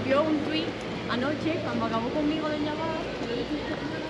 vio un tuit anoche, cuando acabó conmigo de llamar, que yo le dije que tenía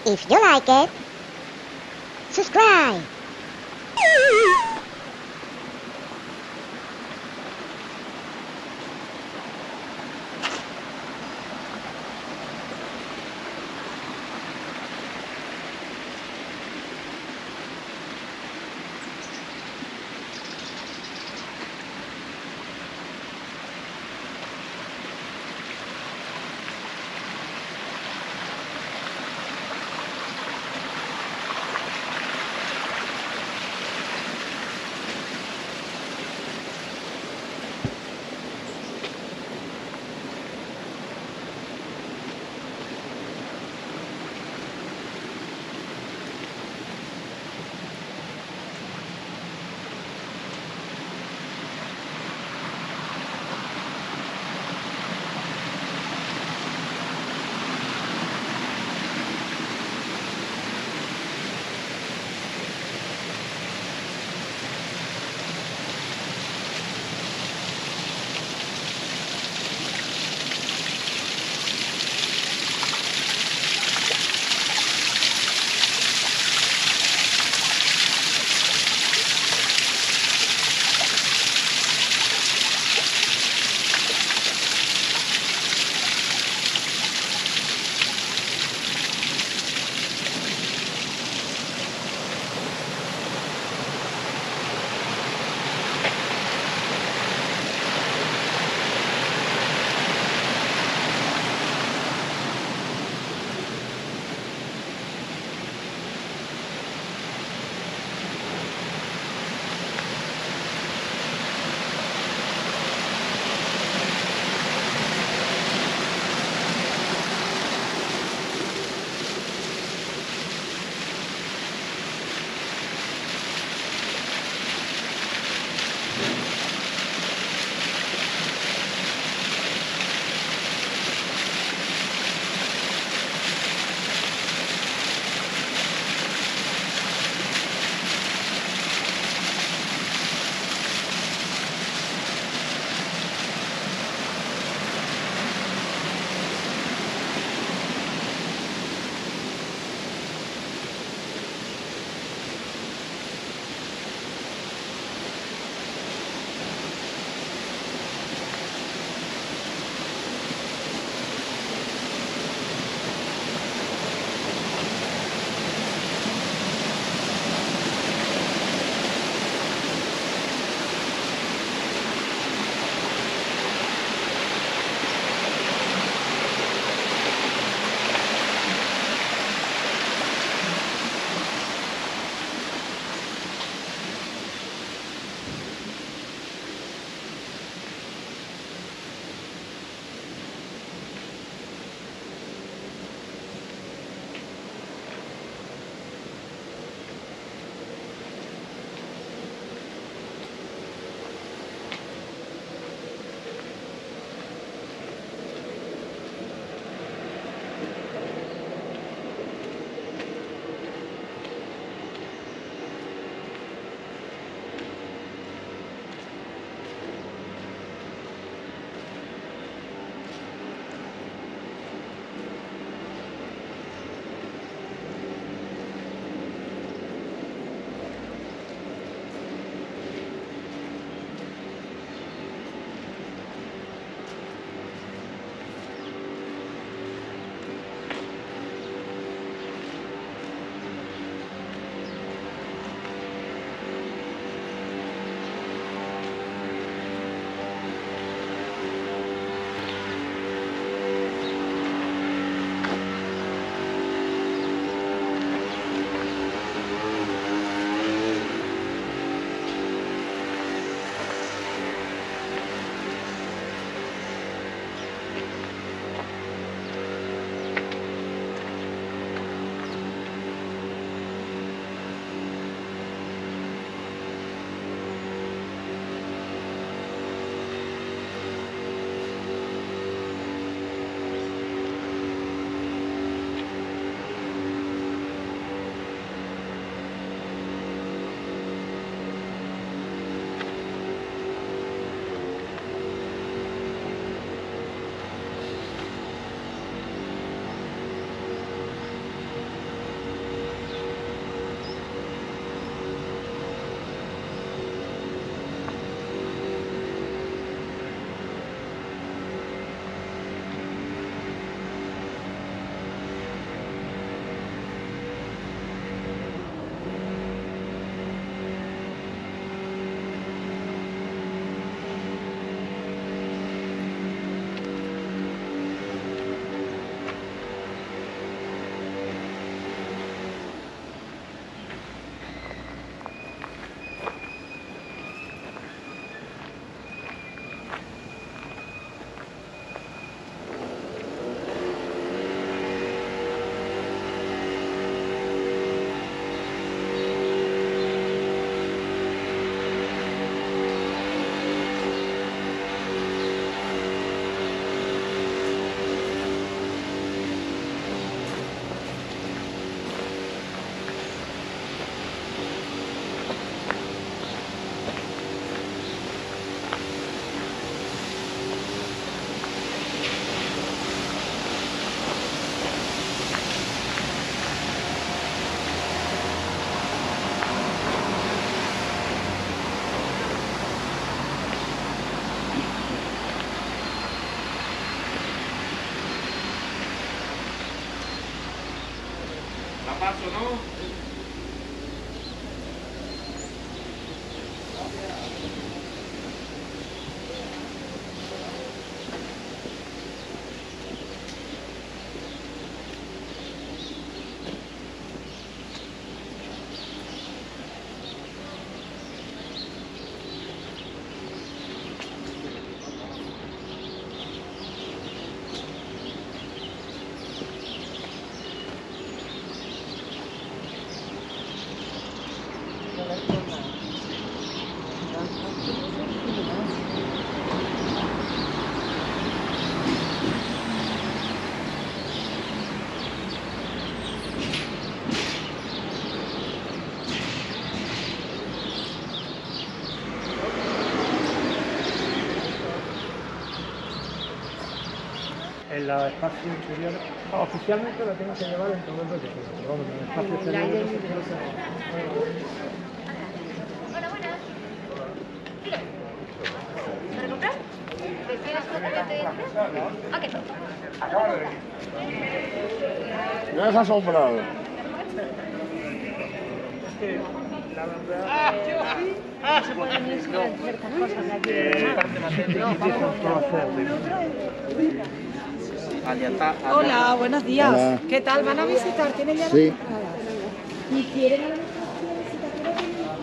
If you like it, subscribe. La paso, ¿no? En los espacios interiores, oficialmente lo tengo que llevar en todo el proyecto, pero vamos, en el espacio exterior. Hola, buenas. Dígame. ¿Para comprar? ¿Prefieres conocimiento de identidad? Ok. Acaba de venir. Me has asombrado. Es que la verdad No se pueden ir sin ciertas cosas de aquí de Hola, buenos días. Hola. ¿Qué tal? ¿Van a visitar? ¿Tienen ya las Sí. entradas? ¿Y quieren a lo mejor visitar?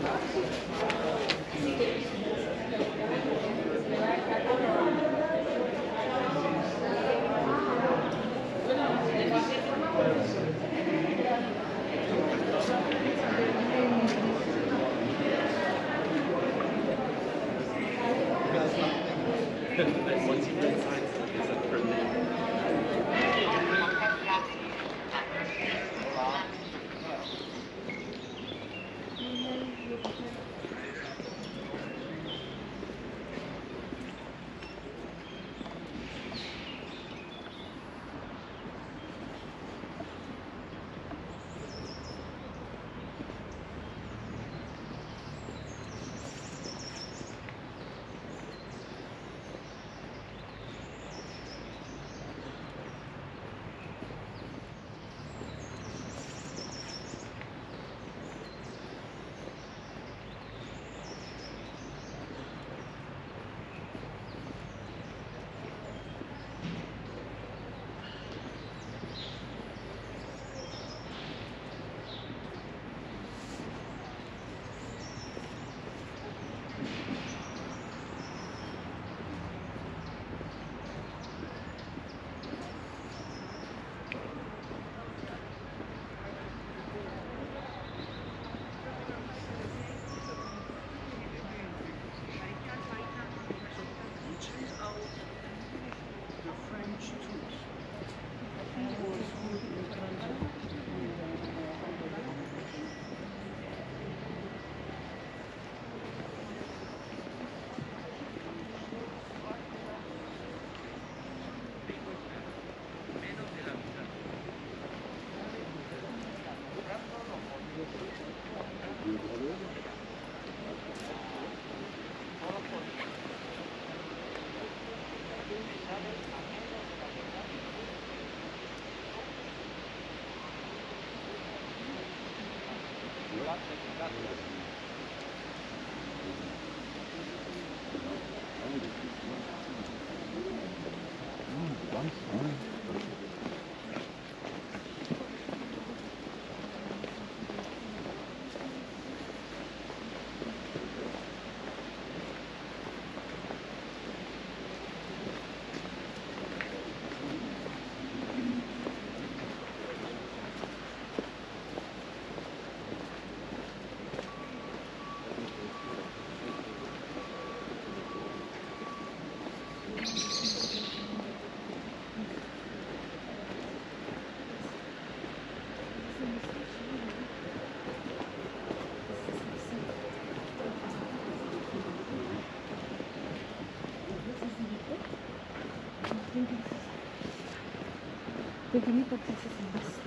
Pequeñito que se así.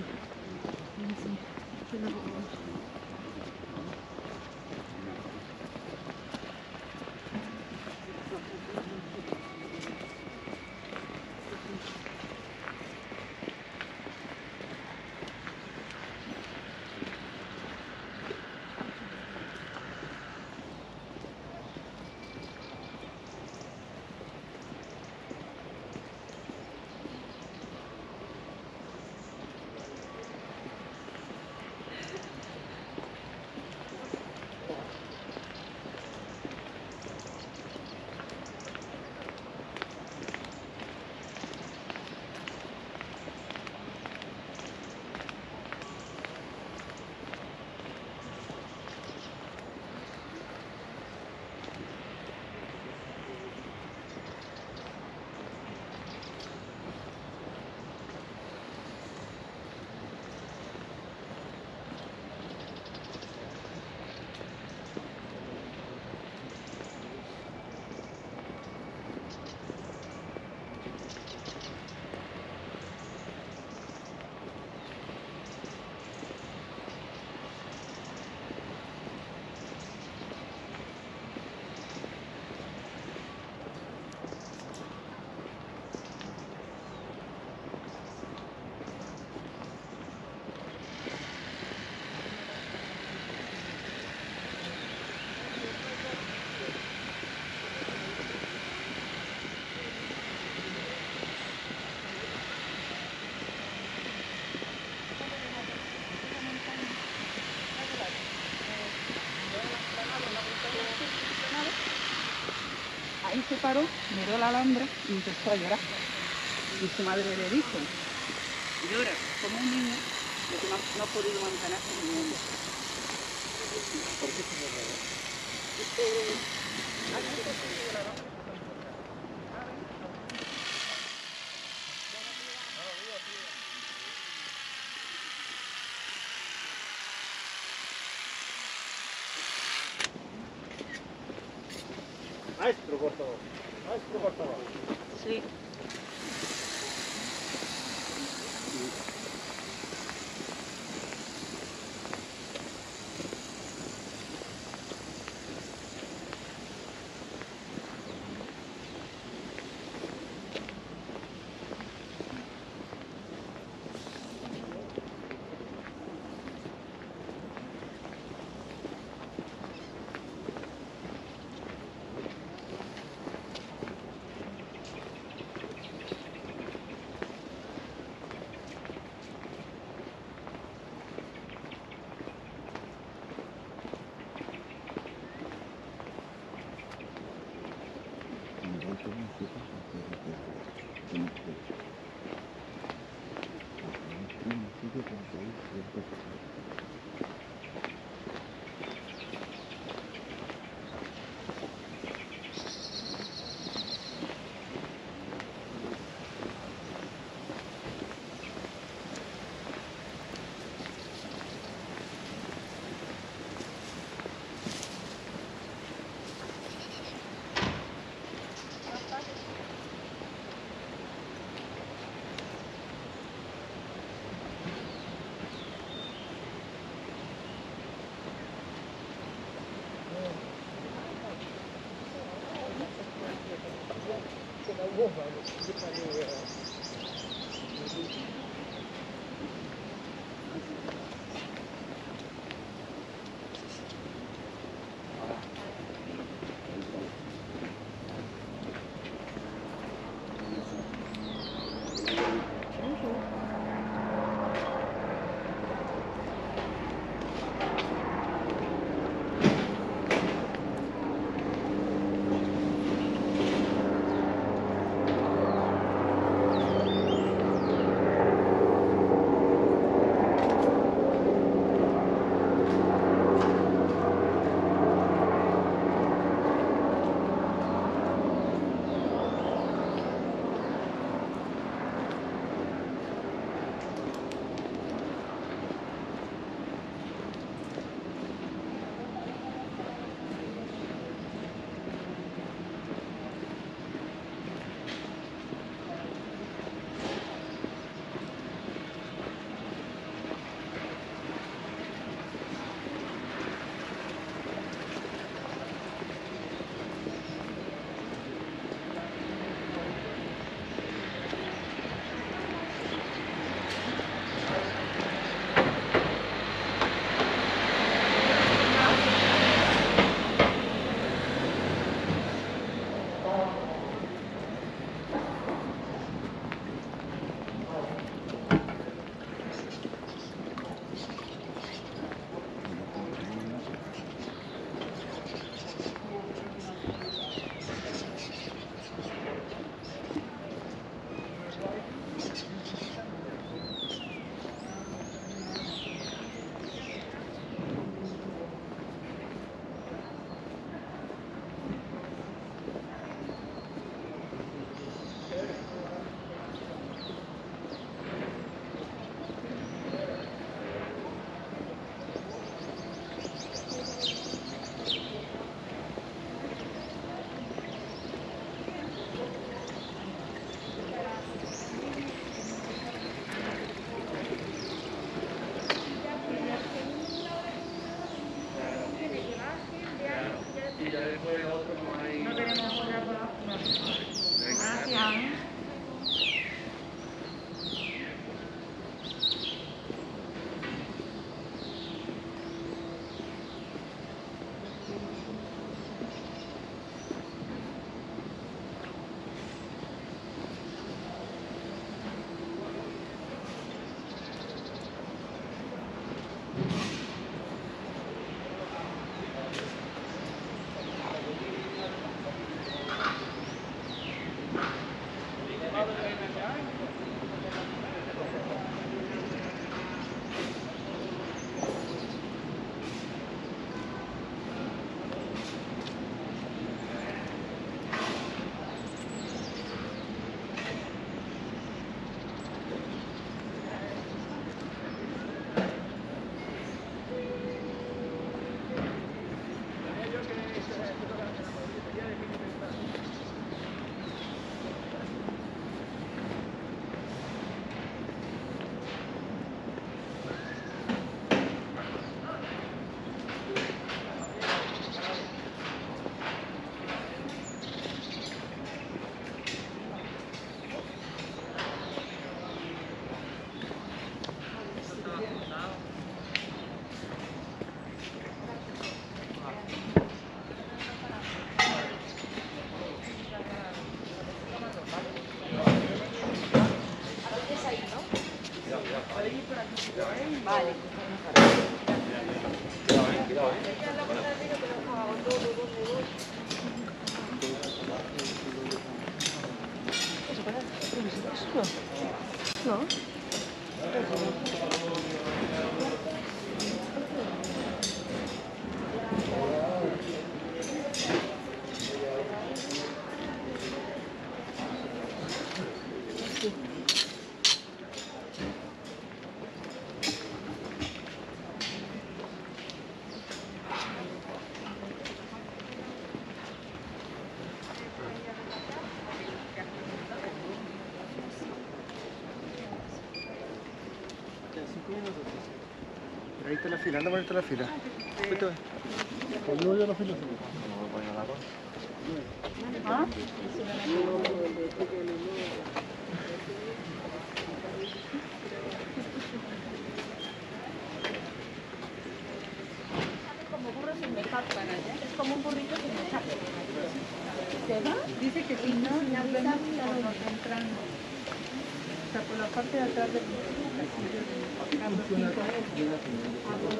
se paró, miró la alhambra y empezó a llorar. Y su madre le dijo, llora como un niño, lo que no ha podido mantenerse en el mundo. ¿Por qué se llora? Maestro, por favor. Maestro, por favor. Sí. Vale. No. Pero ahí está la fila, anda a ponerte la fila. Esto es. Pues yo voy a la fila. No voy a poner la cosa. ¿Ah? Como burros sin mecápara, ¿eh? Es como un burrito sin mecápara. ¿Se va? Dice que si no, ya vemos cuando entrando. O sea, por la parte de atrás del castillo de Carlos V.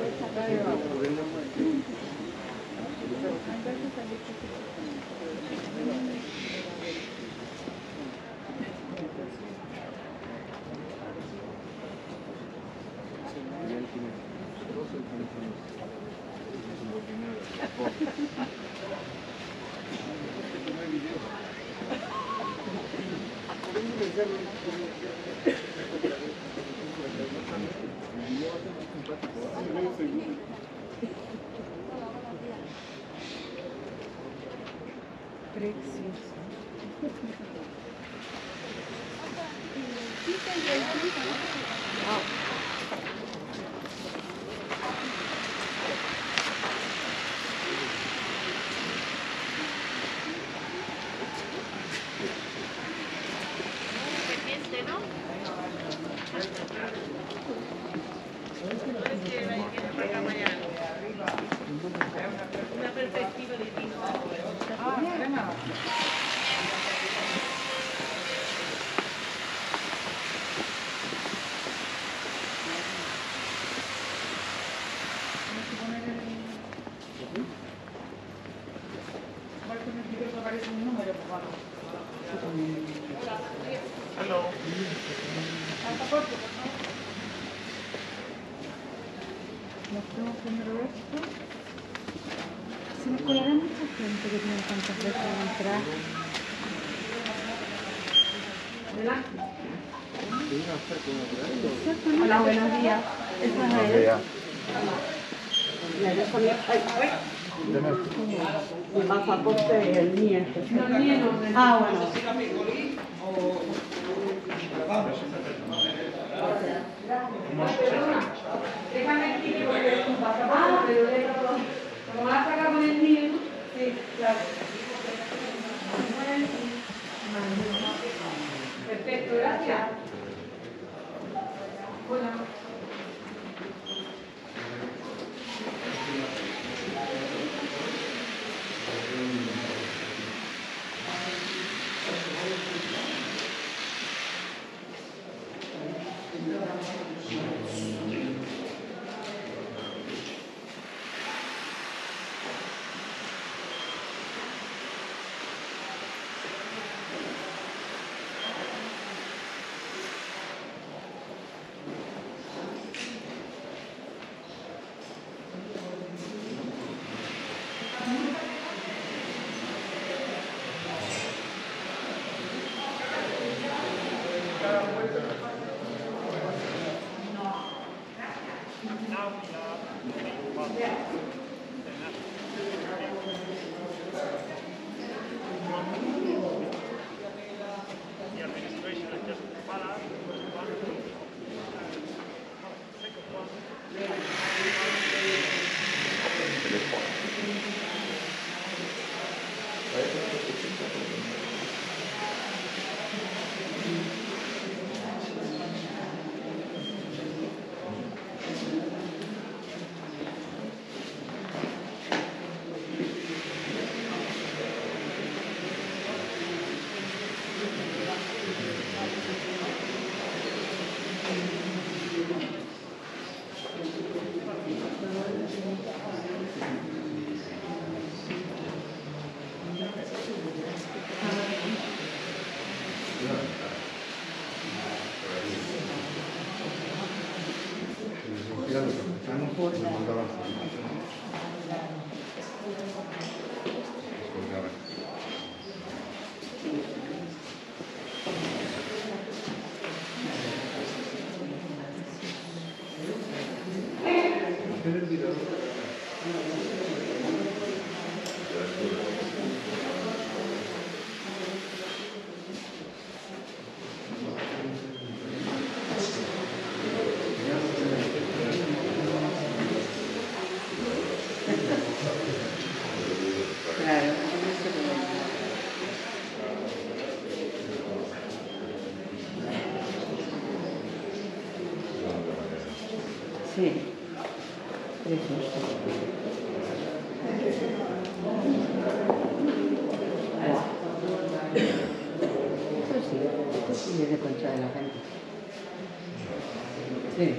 Precioso. Mostramos primero esto. Se me colará mucha gente que tiene tantas veces de entrar. Hola, buenos días. Esta es ella. Mi pasaporte y el mío. Ah, bueno. Déjame aquí que voy a tu pasaporte, pero como vas a sacar con el mío, sí, claro. Perfecto, gracias. Hola. Claro, sí, precioso. Esto sí es de Concha de la Gente. Sí.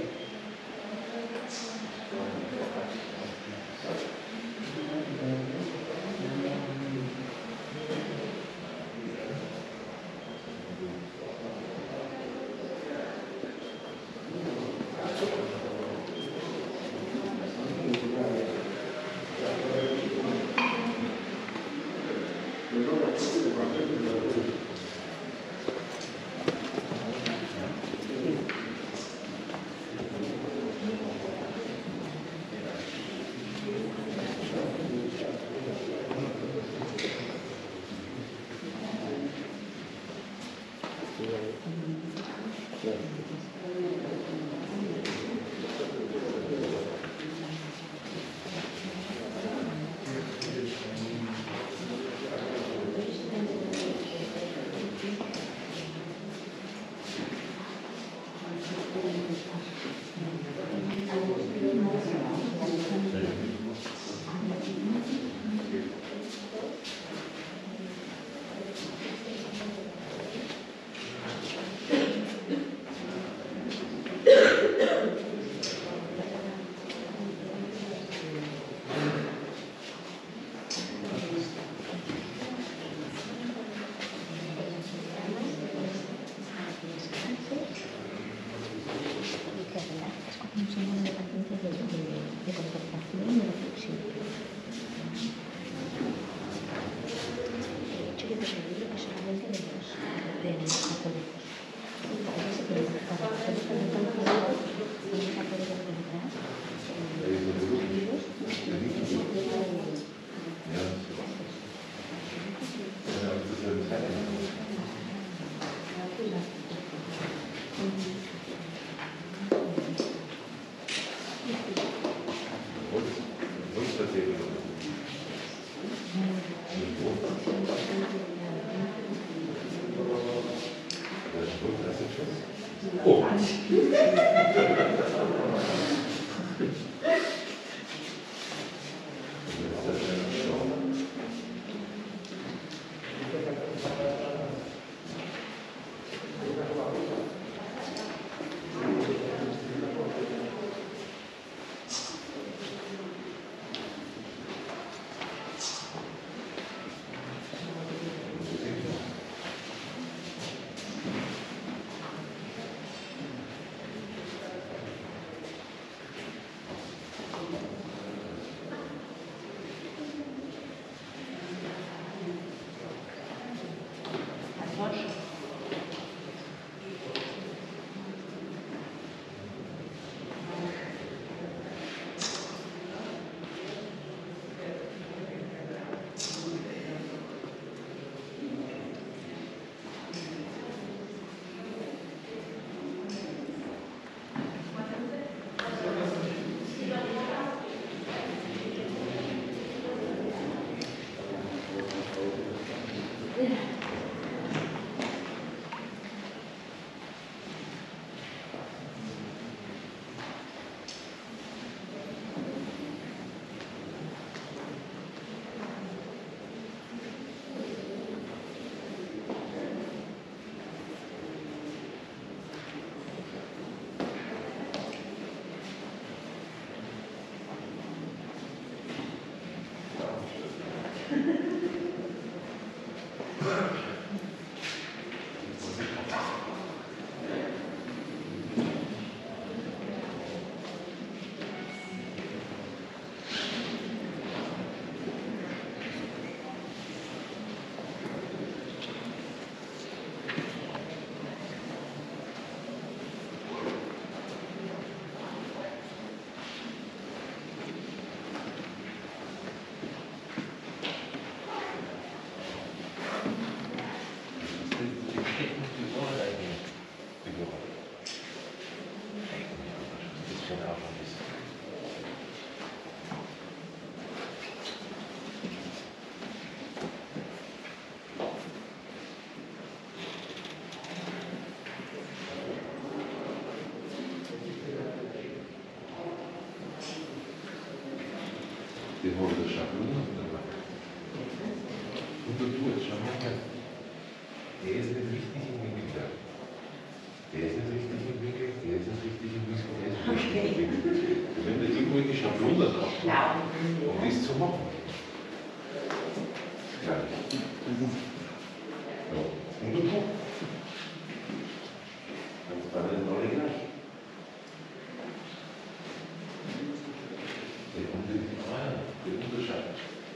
die hoorde Schablone und du tust, schau mal her. Der ist nicht richtig im Winkel da. Der ist nicht richtig im Winkel, der ist nicht richtig im Winkel, der ist nicht richtig im Winkel. Wenn du irgendwo in die Schablone drauf um das zu machen. Ja. Ja. Und du tust. Dann ist alle gleich. Der Unterschied.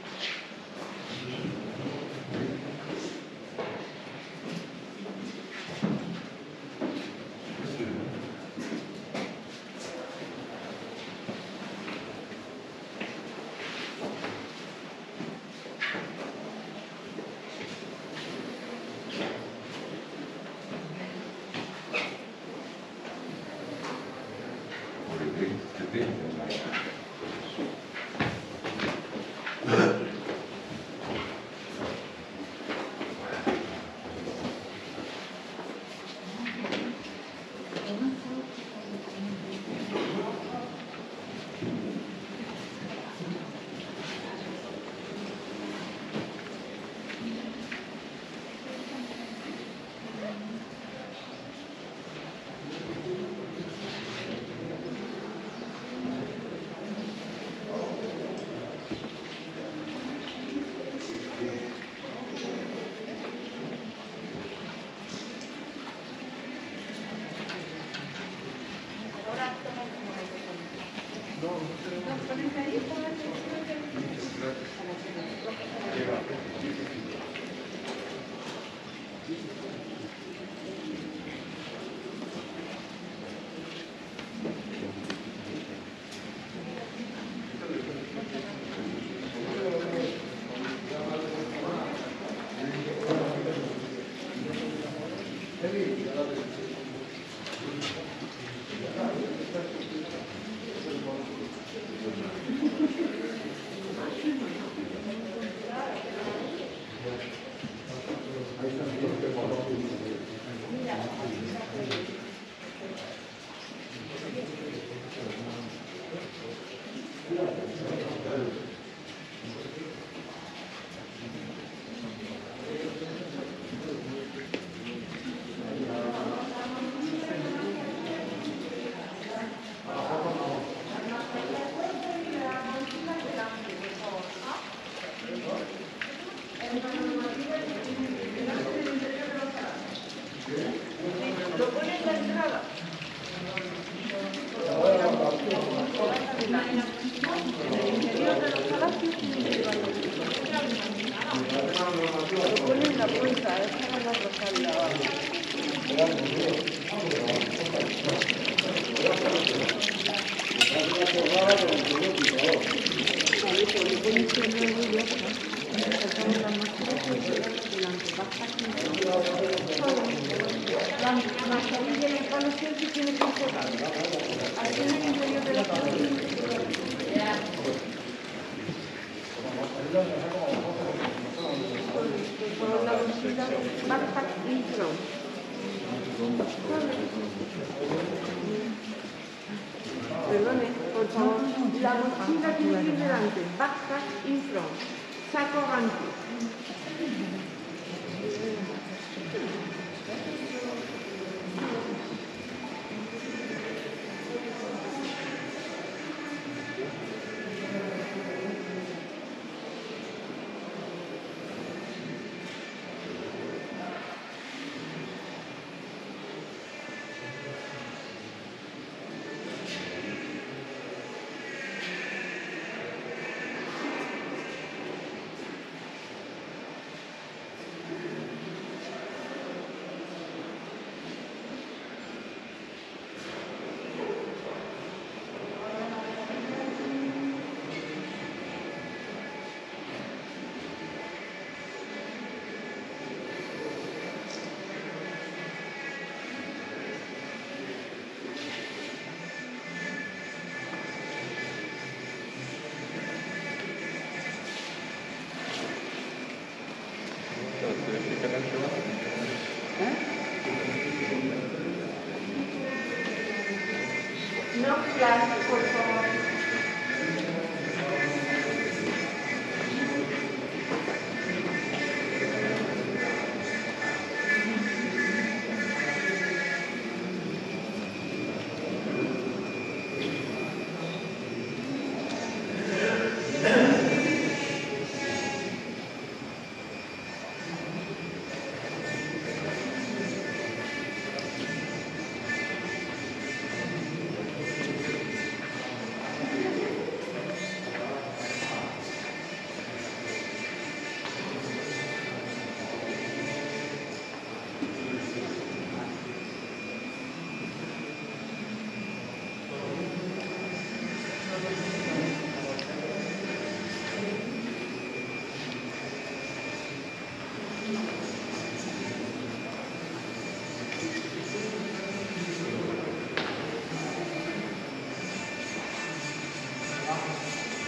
Perdone, por favor. La mochila tiene que ir delante. Backpack in front. Saco antes. No flash, por favor.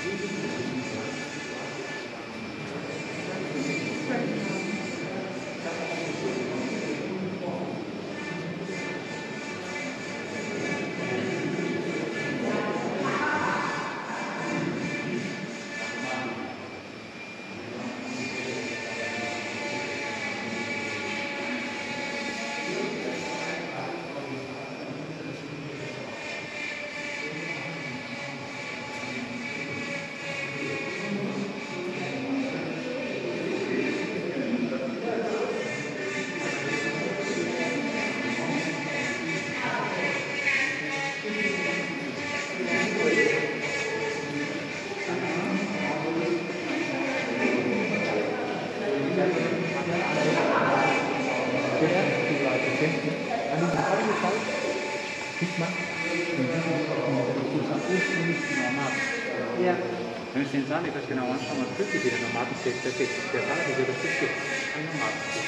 Ja. Wenn wir den Sahne etwas genau anschauen, man wirklich wieder Nomadenset, der Sahne ist wirklich ein Nomadenset.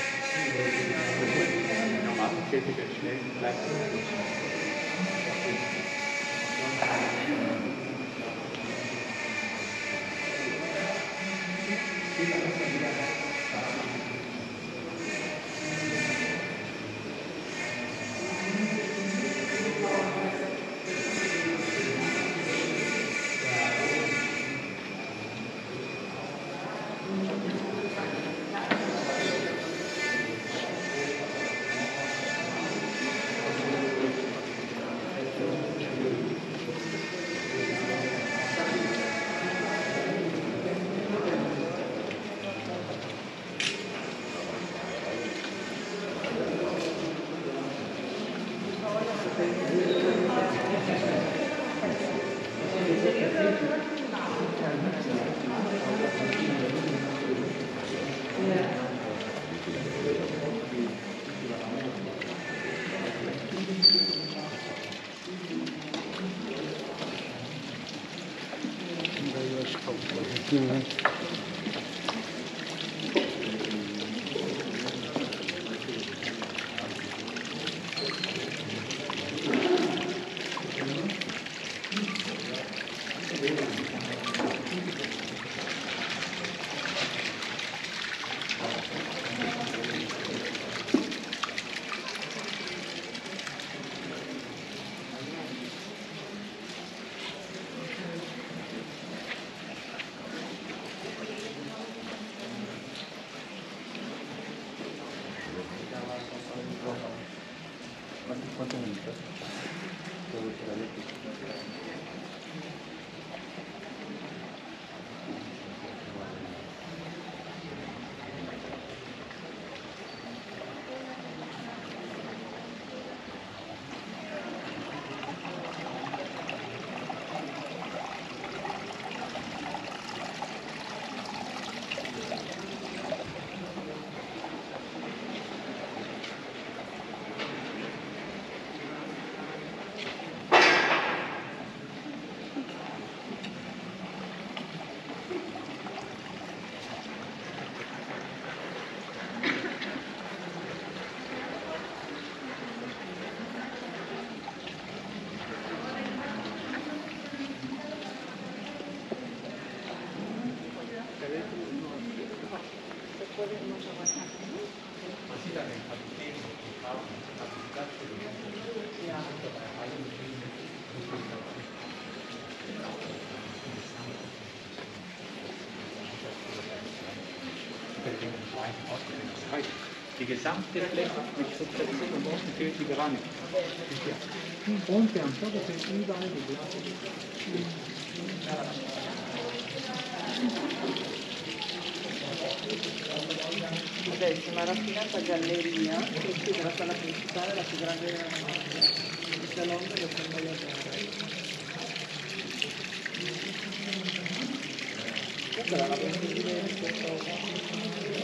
Nomadenset wird schnell und bleibt die gesamte Fläche mit Subvention und unten fehlt die Keramik. Und wir haben schon, das sind überall die Glas. Adesso una raffinata galleria che chiude la sala principale, la più grande della Romagna. Il salone dello convogliatore. Questa era la possibilità di questo.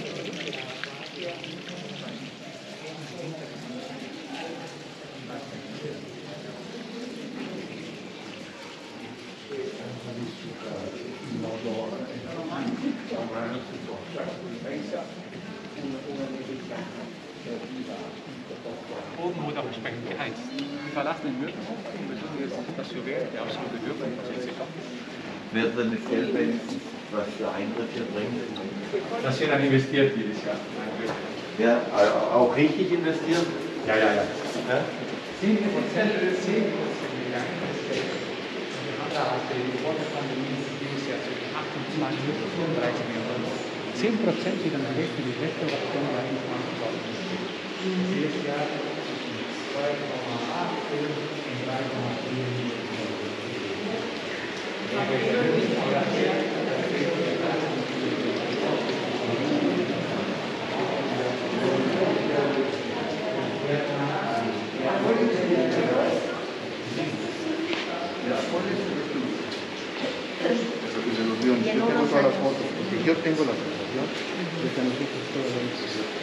Oben wurde auch entsprechend geheizt. Wir verlassen den Möbelhof und besuchen jetzt das Juwel, der absolute Höhepunkt, das ist wird dann das Geld, was der Eintritt hier bringt? Das wird dann investiert jedes Jahr. Ja, auch richtig investieren? Ja. Ja? 10% gegangen. Wir haben da vor der Pandemie dieses Jahr zwischen 28 und 34 Millionen. 10% wieder nach Recht für die Restauration bei 21 worden. Jedes Jahr zwischen 2,8 und 3,4 Millionen. Yo tengo todas las fotos, porque yo tengo la sensación de que nosotros todavía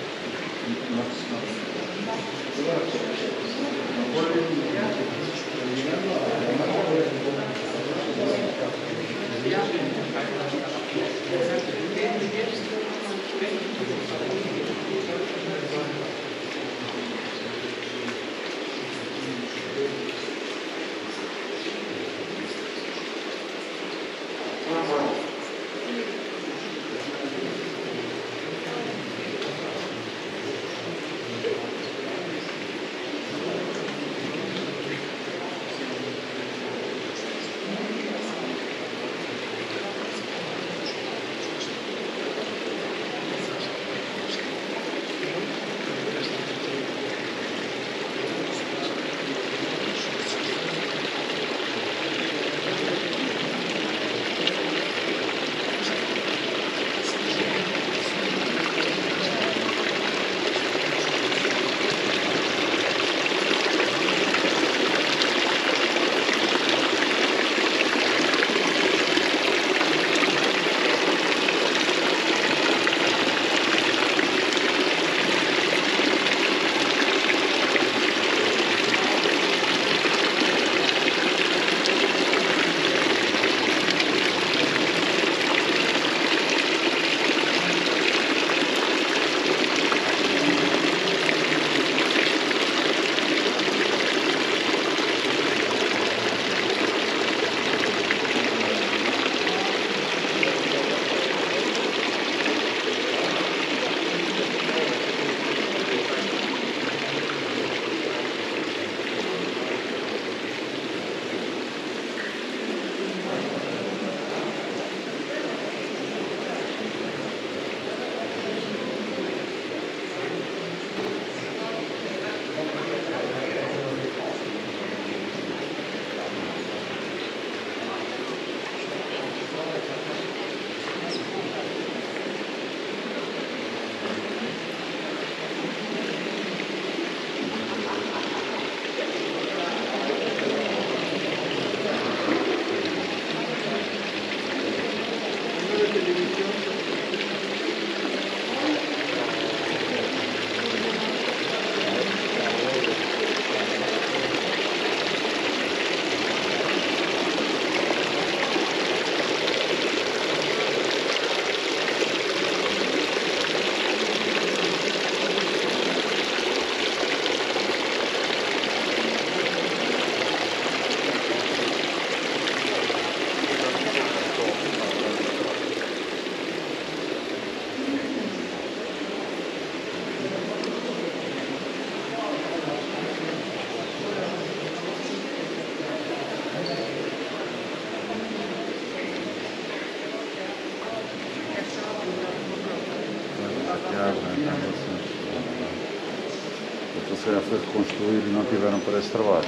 Se foi construído e não tiveram para esse trabalho.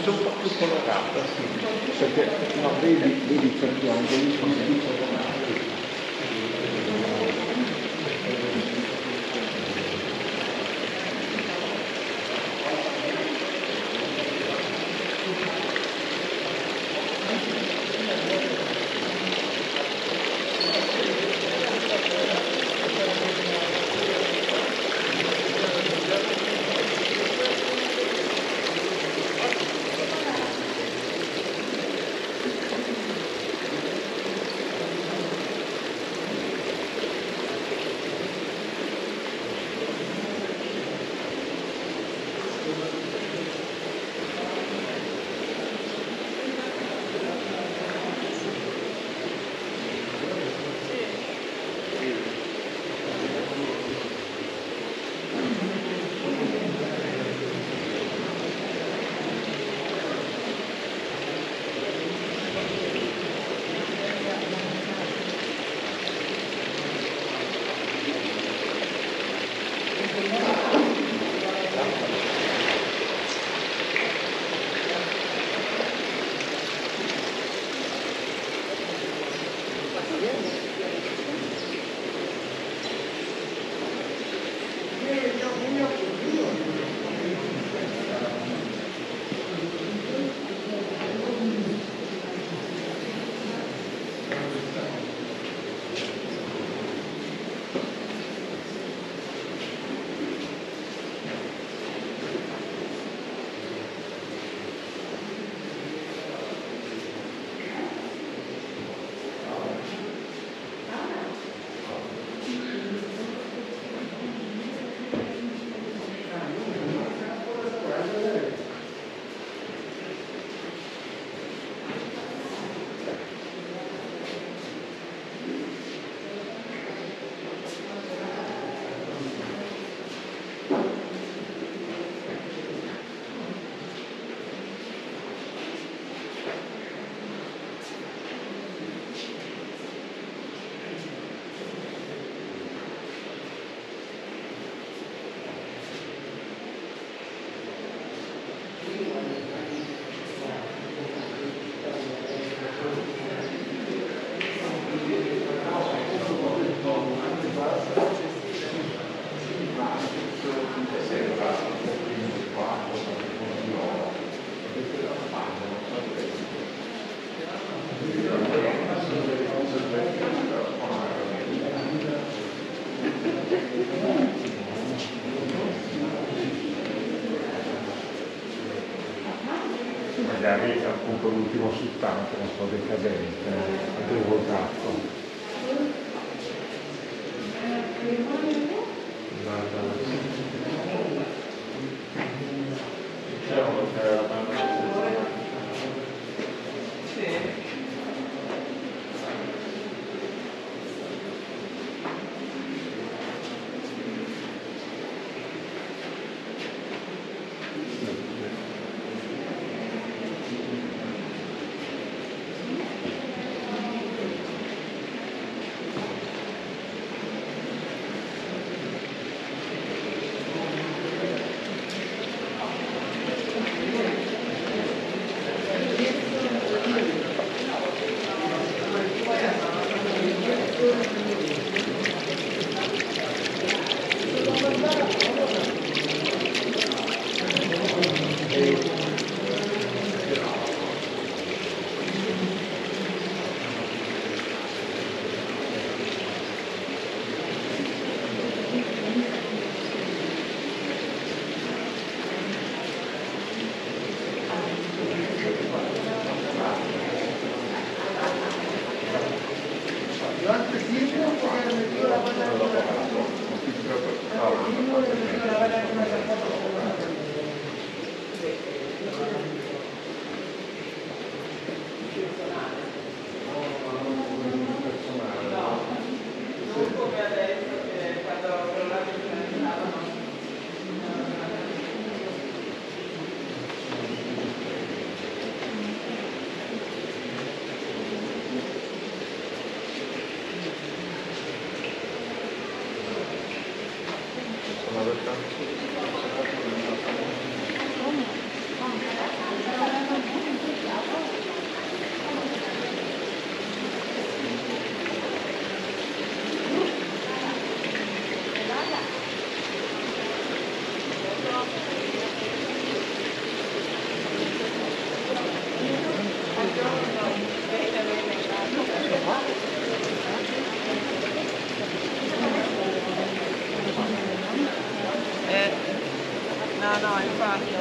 forse un po' più colorata, sì. Perché no, vedi certi angoli sono più colorati. Magari appunto l'ultimo sottante un po' decadente, devotato. Vamos. No, infatti.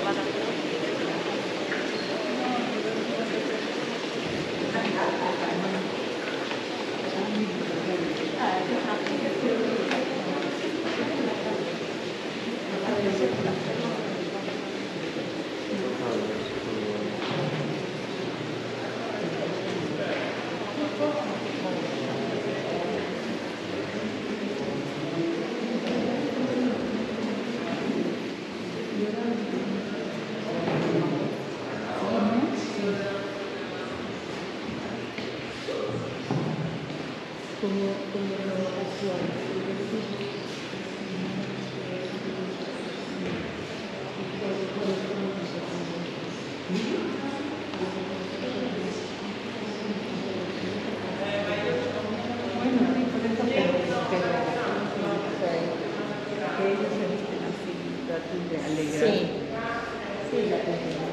Sí, sí, la cultura.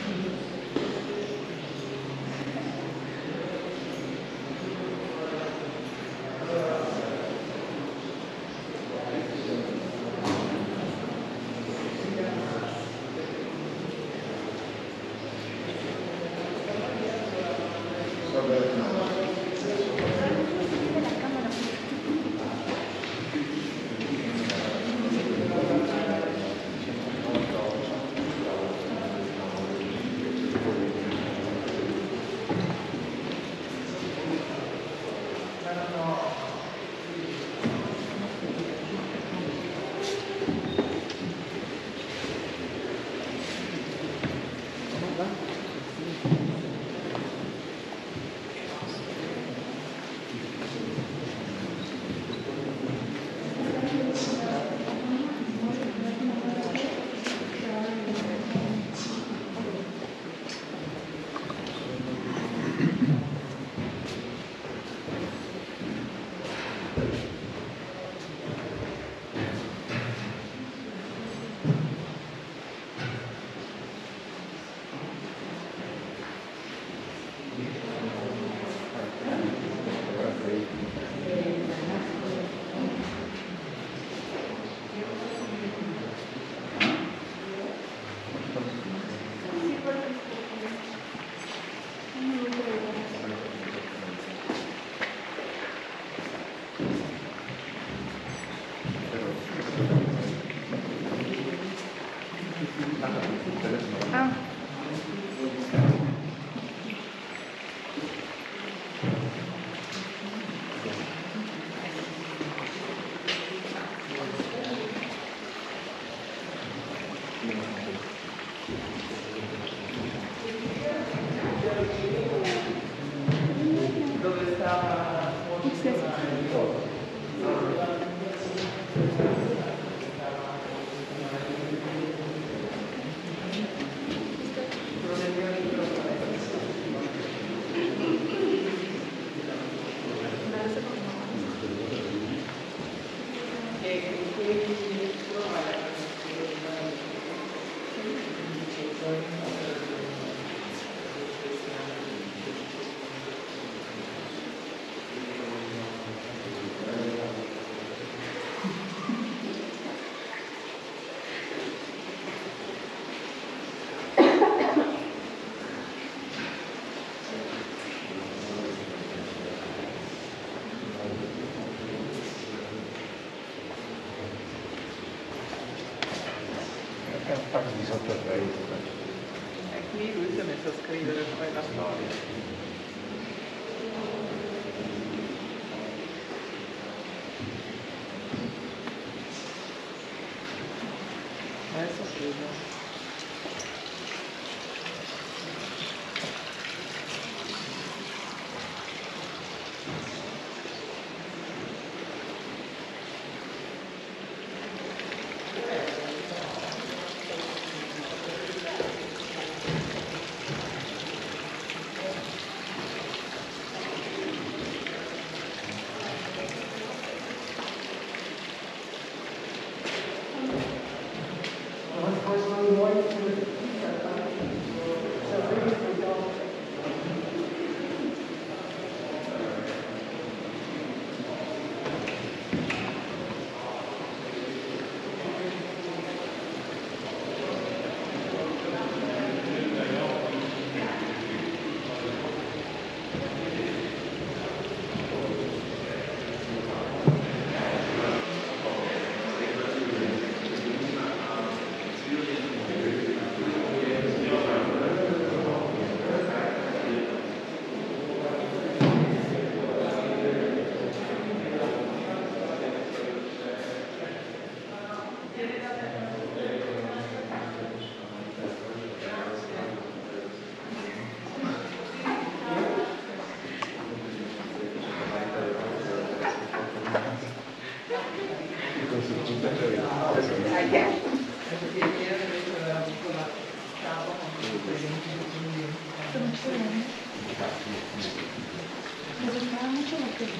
E qui lui si è messo a scrivere poi la storia. Adesso scrivo. Pues Me gustaba mucho lo que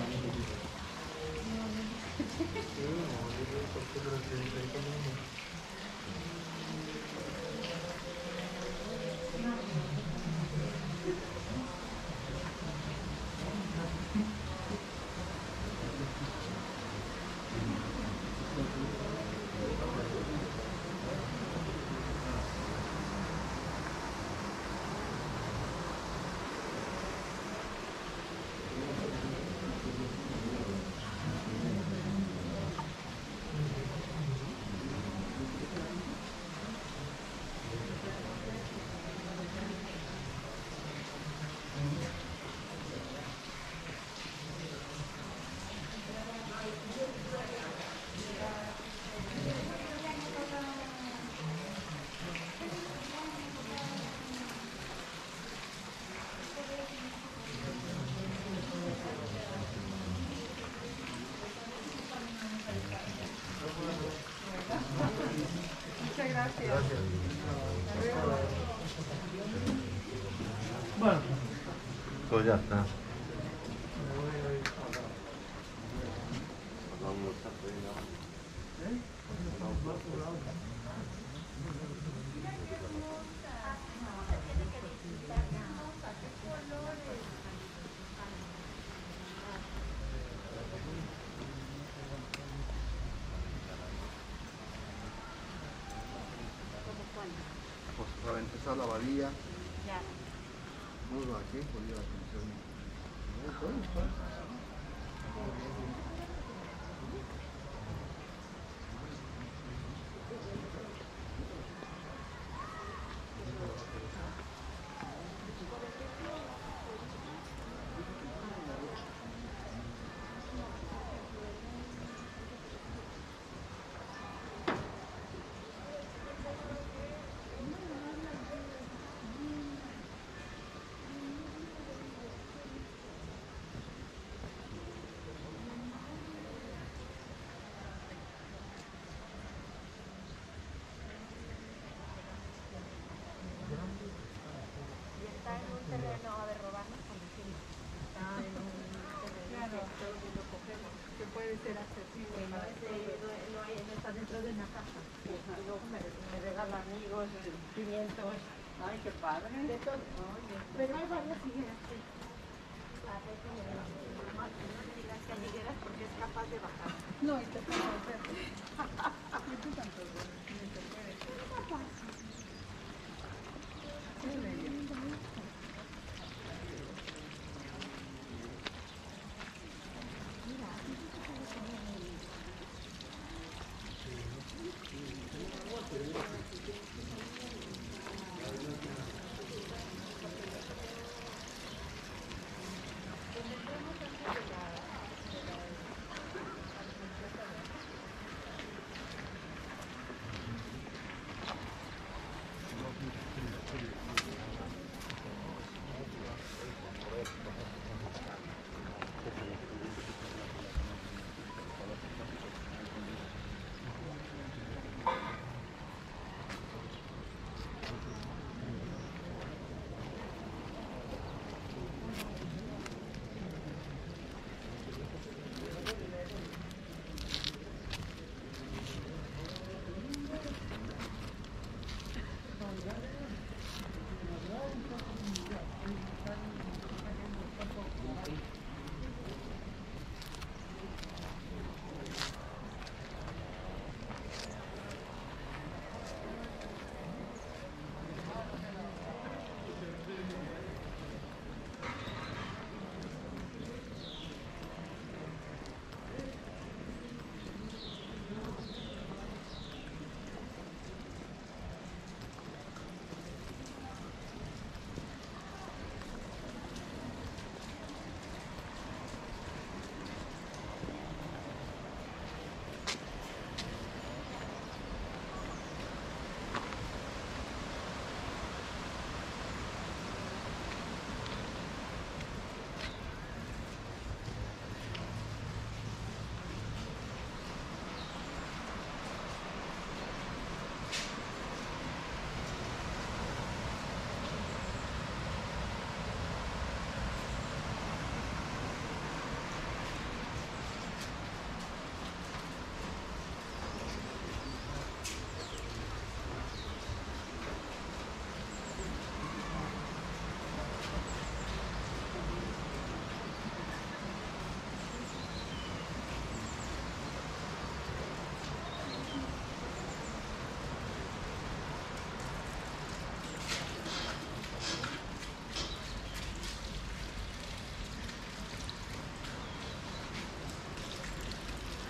Muchas gracias. Bueno, Pues ya está. Pues para empezar la varilla. Vamos aquí, podría atención. Que puede ser accesible para todos. No está dentro de una caja. Me regala amigos, pimientos. Ay, qué padre. De todo. Pero hay varias higueras. A veces me no me digas que hay higueras porque es capaz de bajar. No, y te puedo hacer. Y tú tanto, ni te puedes. Qué bello.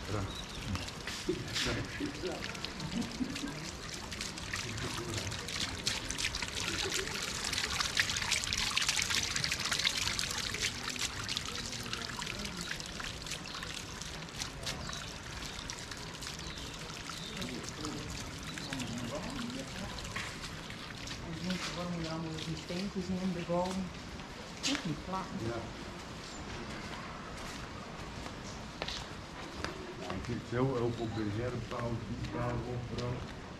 Waarom allemaal die steentjes in de boom? Dat is niet plat. Ja. Ik zit zo ook op de reservebouw, opbouw.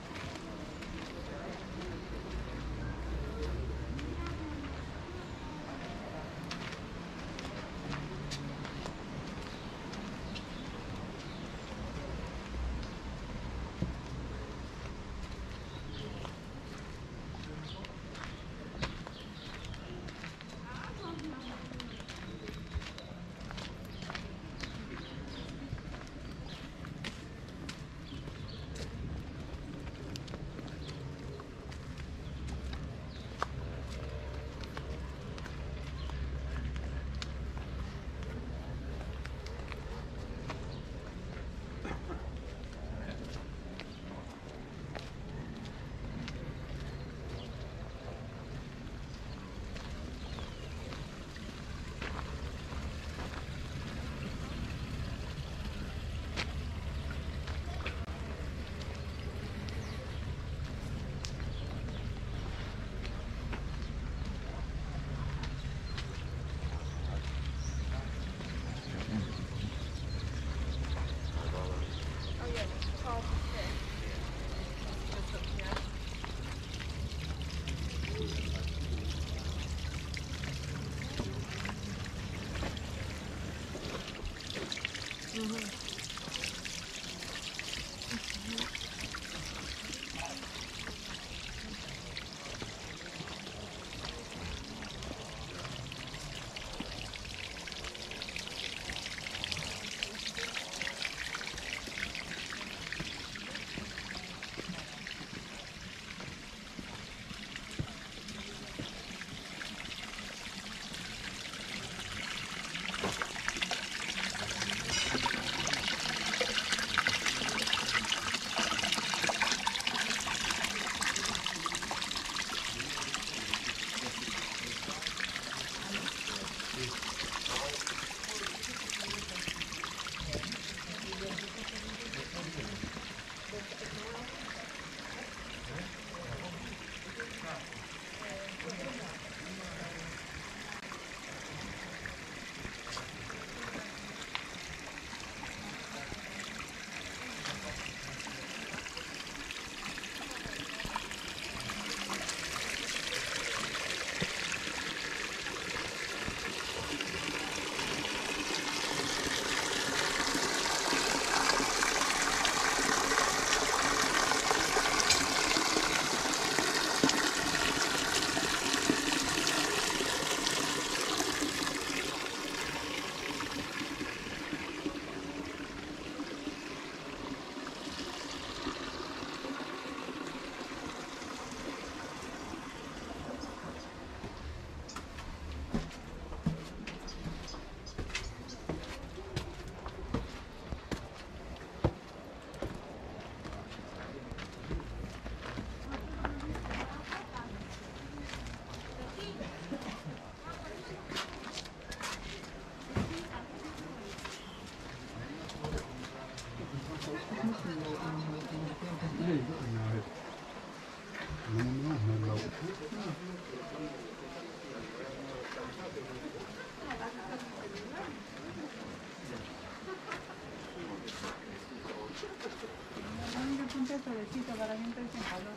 Suavecito para que entre sin calor.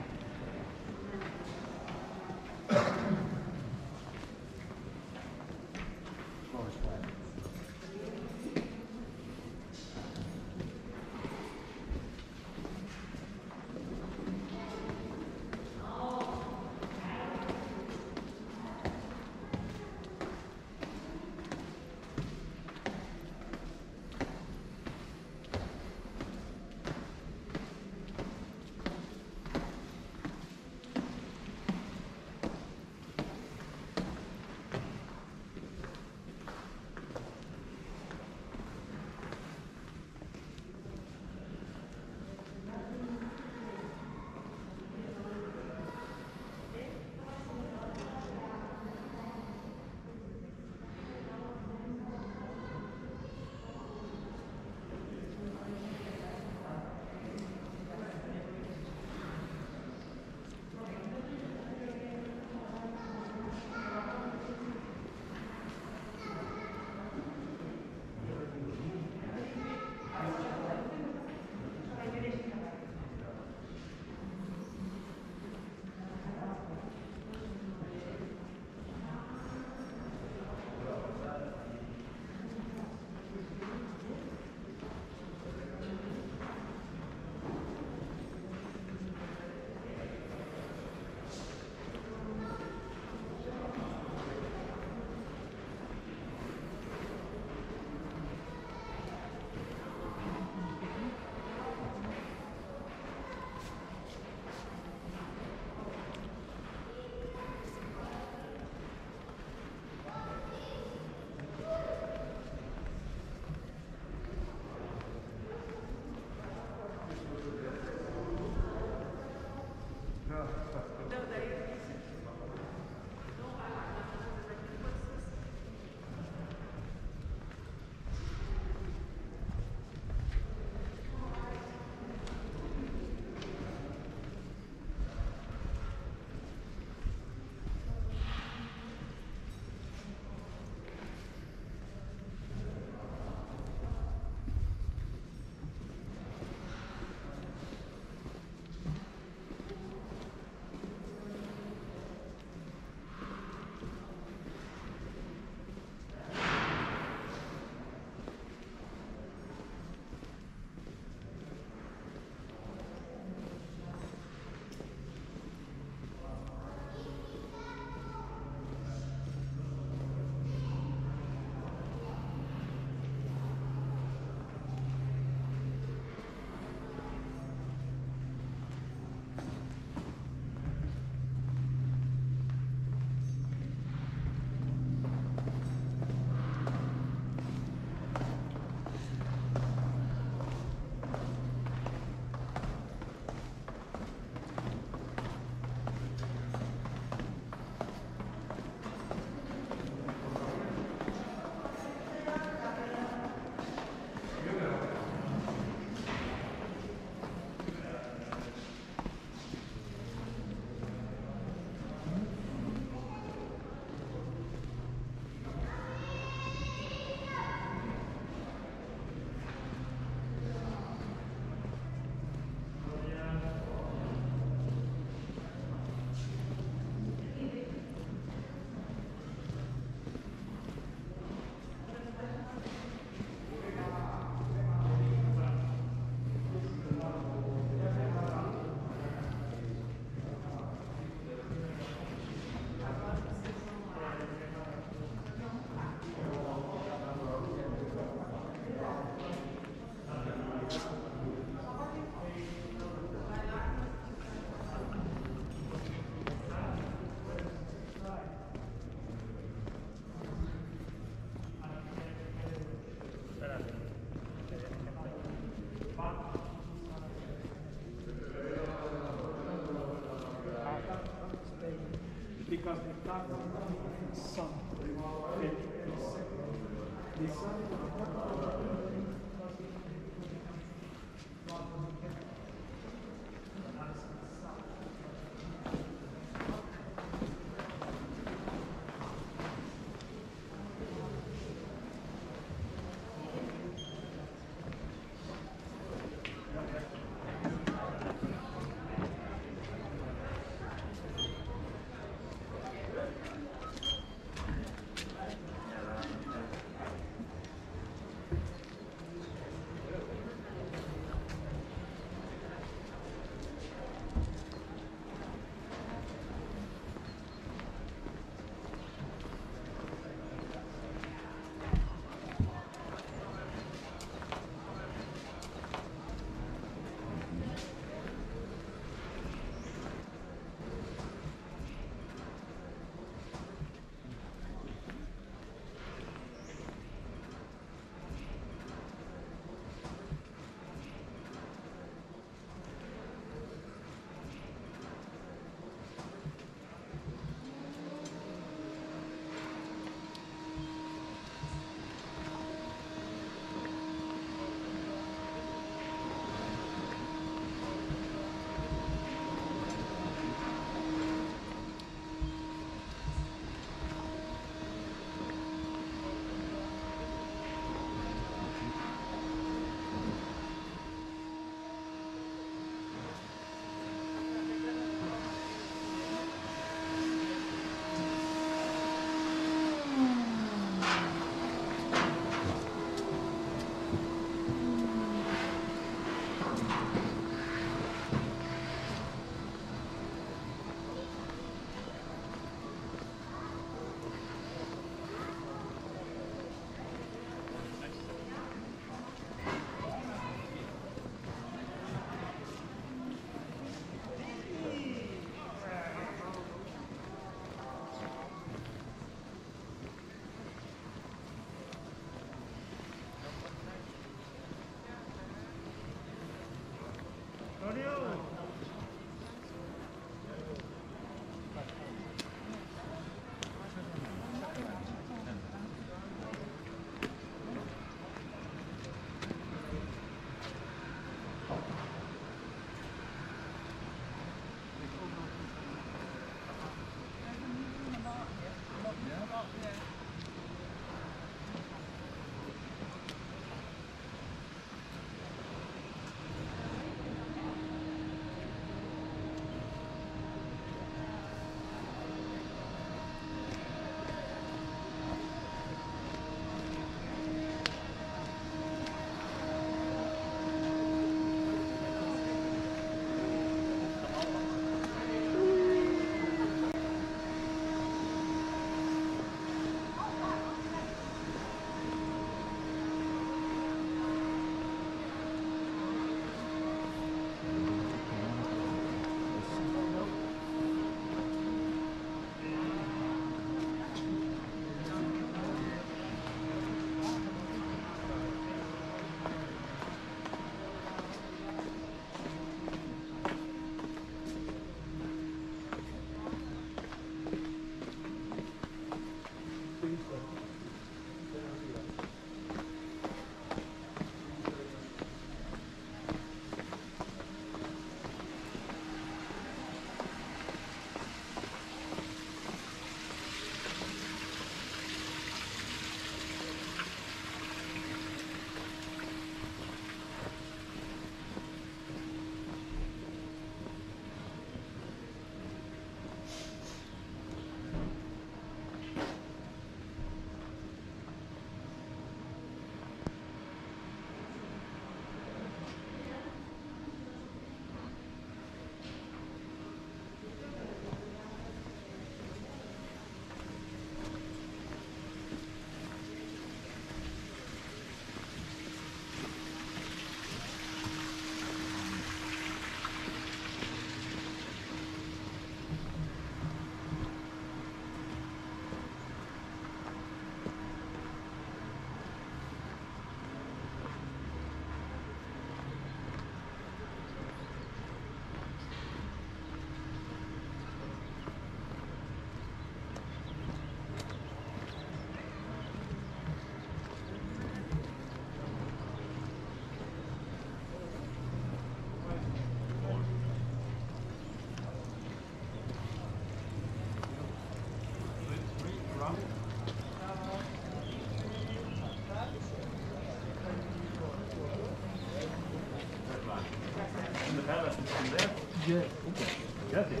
Grazie.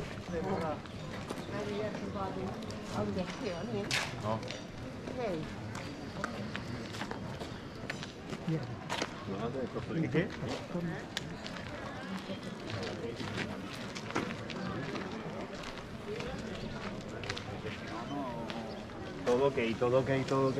No. ¿Y qué? Todo ok, todo ok, todo ok.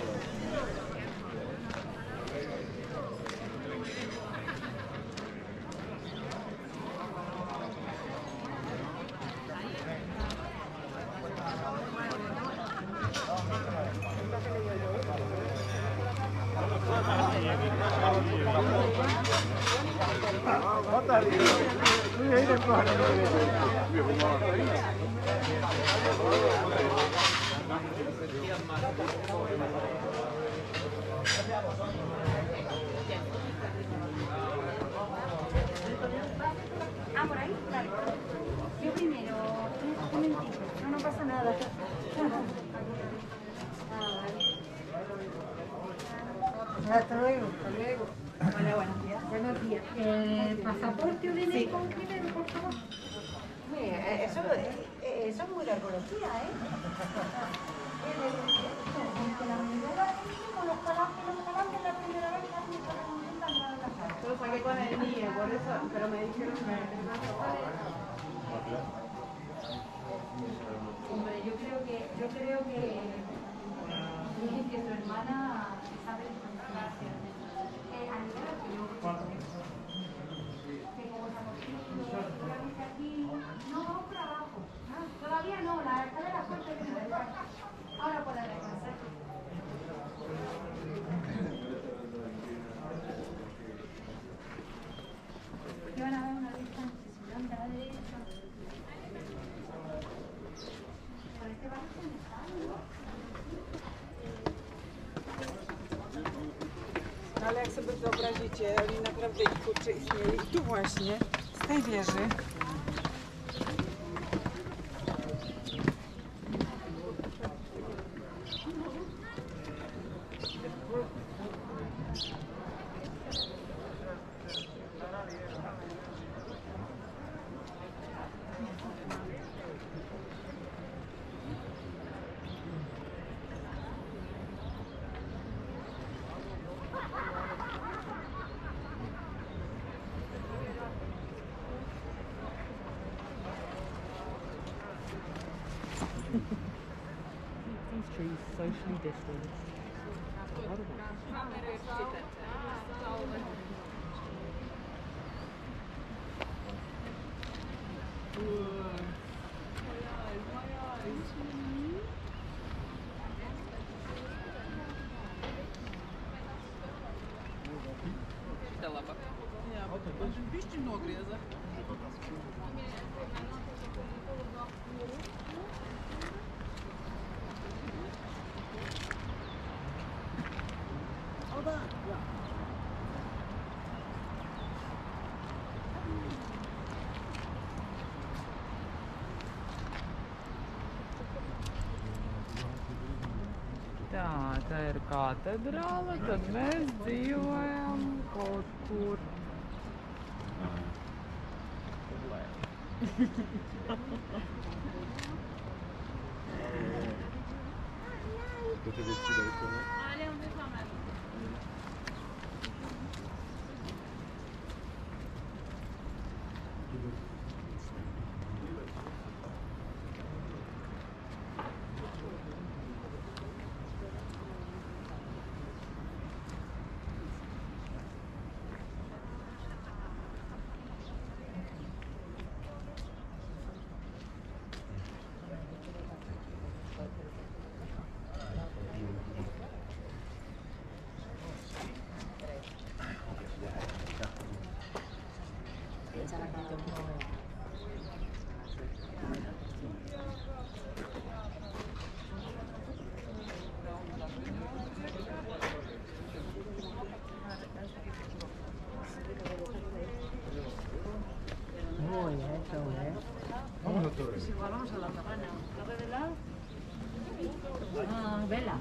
Ah, por ahí, dale. Yo primero, un momentito, no pasa nada. Hasta luego, hasta luego. Hola, buenos días. Buenos días. ¿Pasaporte o DNI con primero, por favor? Eso es muy de arqueología, ¿eh? Yo saqué con el NIE, por eso, pero me dijeron que hombre, yo creo que dicen que su hermana sabe de información. A nivel arqueológico. Que como se aquí, no, vamos por abajo. Todavía no, la escalera fuerte que no está. Ahora puede descansar. Aquí van a ver una vista en a la derecha. Por este barrio se me está, ¿no? Ale jak sobie wyobrazicie, oni naprawdę ich kurczę istnieli. I tu właśnie, z tej wieży. These trees socially distanced. Tā ir katedrāle, tad mēs dzīvojam kaut kur. Vamos a la sabana. ¿Torre de lado? Ah, vela.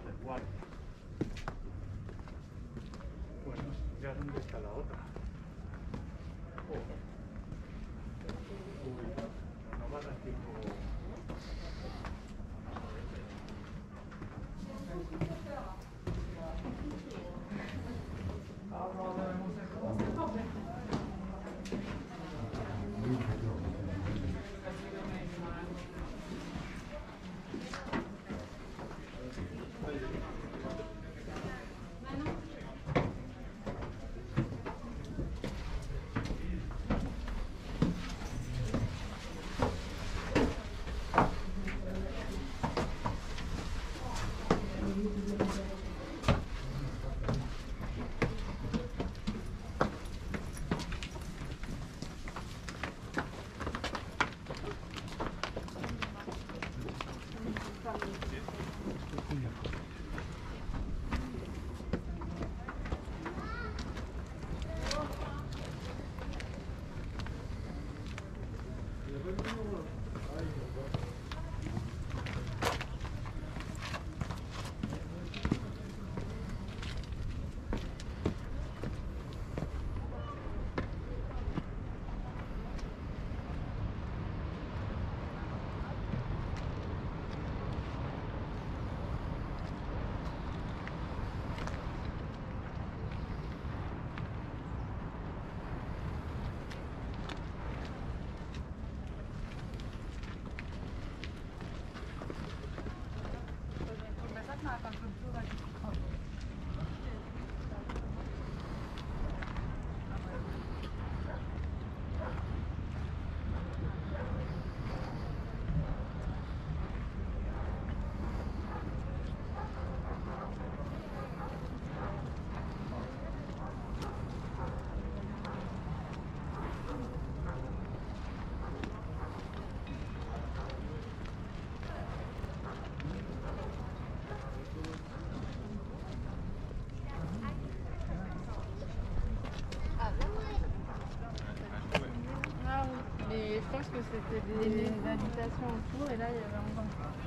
del cuarto. Bueno, ya dónde está la otra. Uy, no va a dar tiempo. Mais je pense que c'était des habitations autour et là il y avait encore.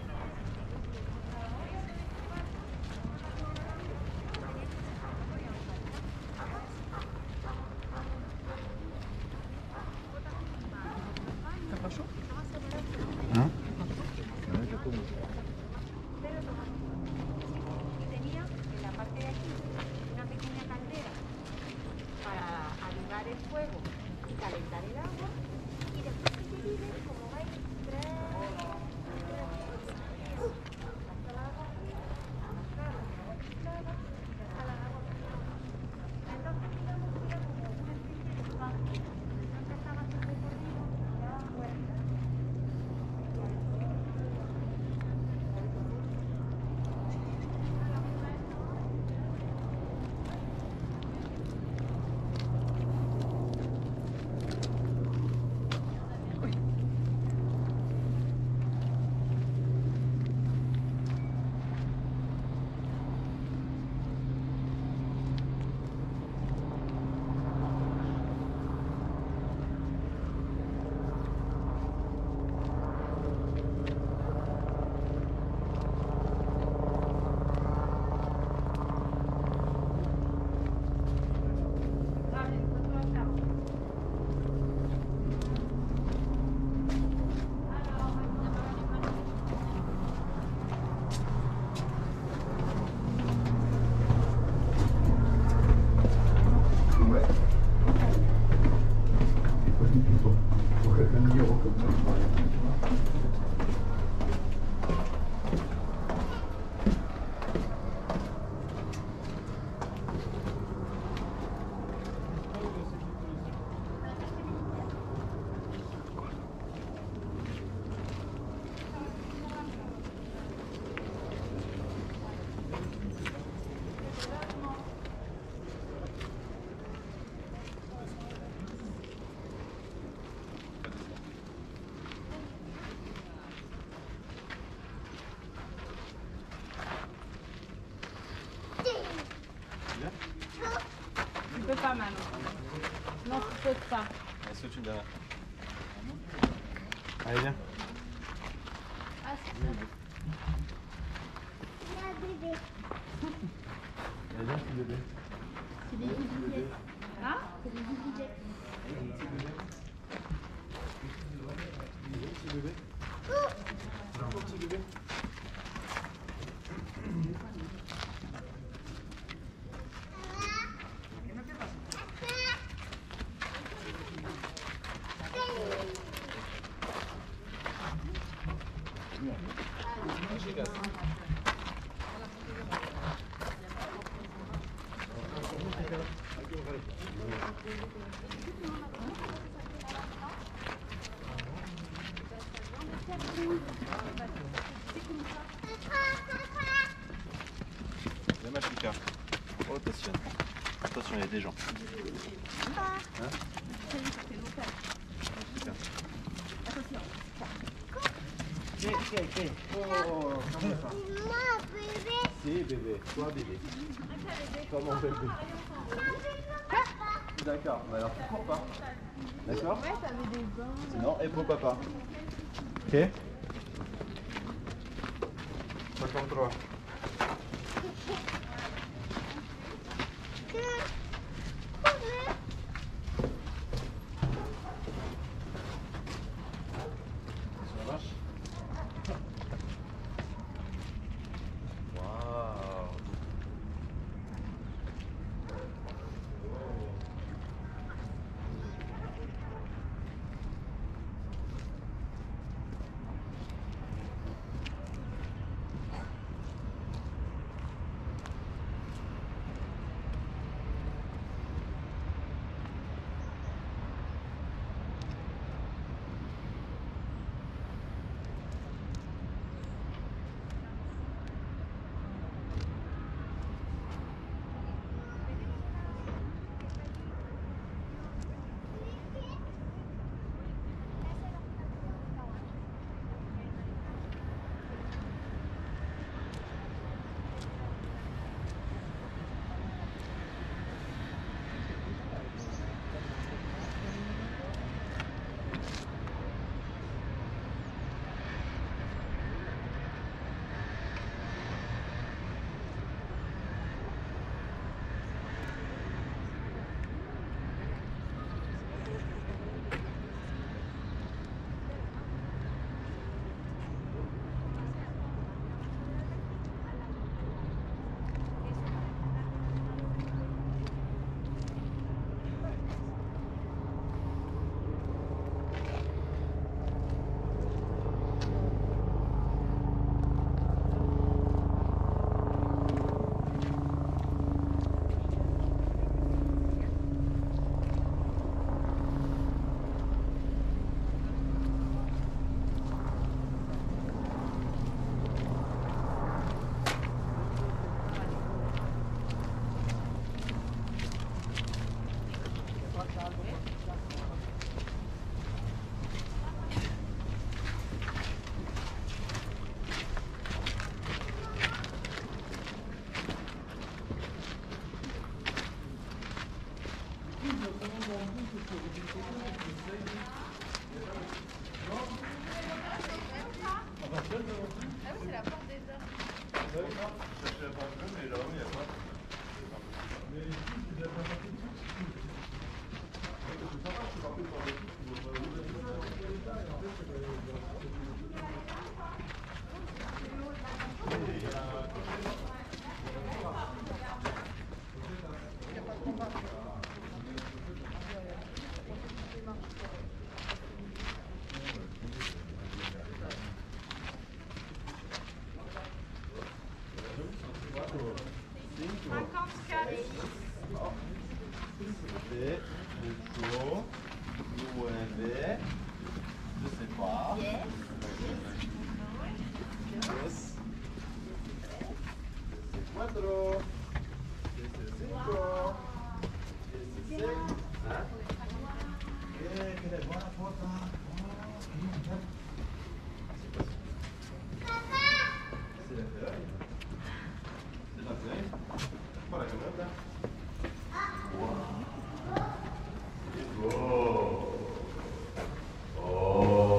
T'as pas chaud? ¿No? Tenía en la parte de aquí una pequeña caldera para avivar el fuego y calentar el agua, y después se divide, como vais, tres hasta el agua amasada, mezclada, hasta el agua mezclada. Entonces digamos que era como una especie de pan. Antes estaba todo recorrido, ya fuera. Tu peux pas maintenant. Non, tu peux pas. Est-ce que tu me donnes? Allez, viens. Ah, c'est ça. C'est des hybridettes. Hein? C'est des hybridettes. Viens ma chica. Oh attention. Attention, il y a des gens. Hein? ¿Qué? Oh, ¿cómo está? Sí, bébé. Toi, bébé. Comment bébé? D'accord, bah alors tu cours pas. D'accord? Ouais, ça avait des bains. Non, et pour papa. Ok? 53. Ça marche? Waouh!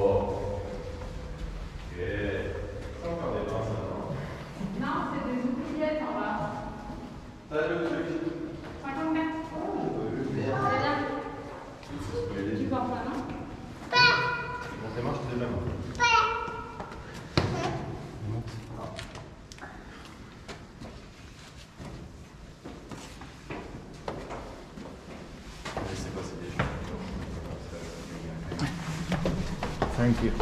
Non, c'est des outils. Thank you.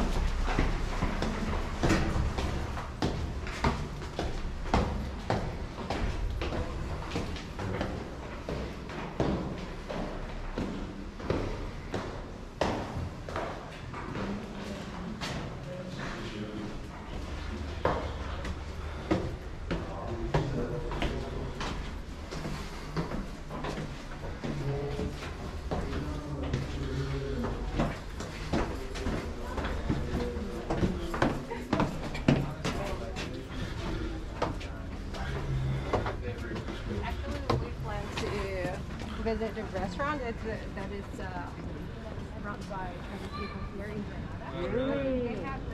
Visit the restaurant that is run by people here in Granada. Really? They have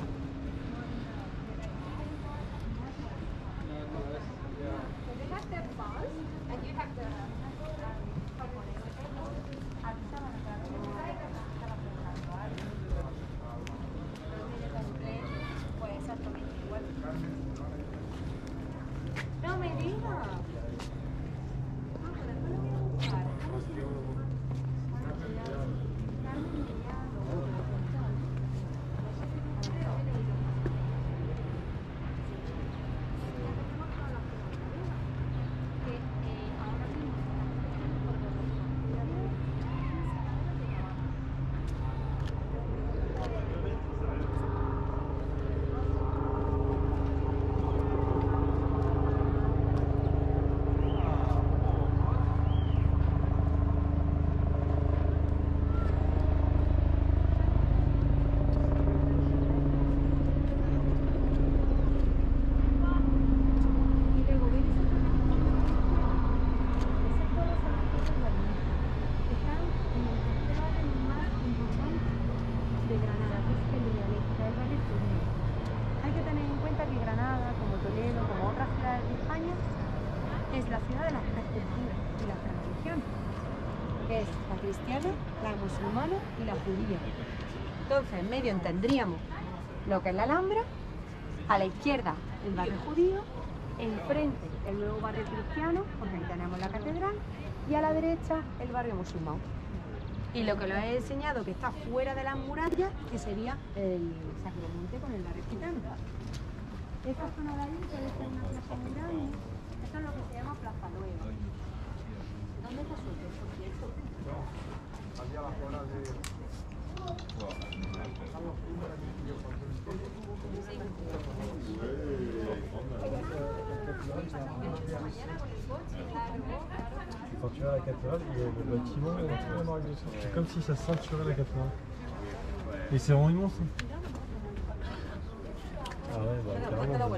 the bus, and you have the no me digas. Es la ciudad de las tres culturas y las tres religiones, que es la cristiana, la musulmana y la judía. Entonces, en medio tendríamos lo que es la Alhambra, a la izquierda el barrio judío, enfrente el nuevo barrio cristiano, porque ahí tenemos la catedral, y a la derecha el barrio musulmán. Y lo que les he enseñado, que está fuera de las murallas, que sería el Sacromonte con el barrio gitano. Esta zona de ahí puede ser una plaza muy grande. Esto es lo que se llama Plaza Nueva. ¿Dónde está su hotel, por cierto? Allá la zona de... Quand tu vas à la cathédrale, le bâtiment est entièrement agressif. C'est comme si ça ceinturait la cathédrale. Et c'est vraiment immense. Ah ouais, bah carrément.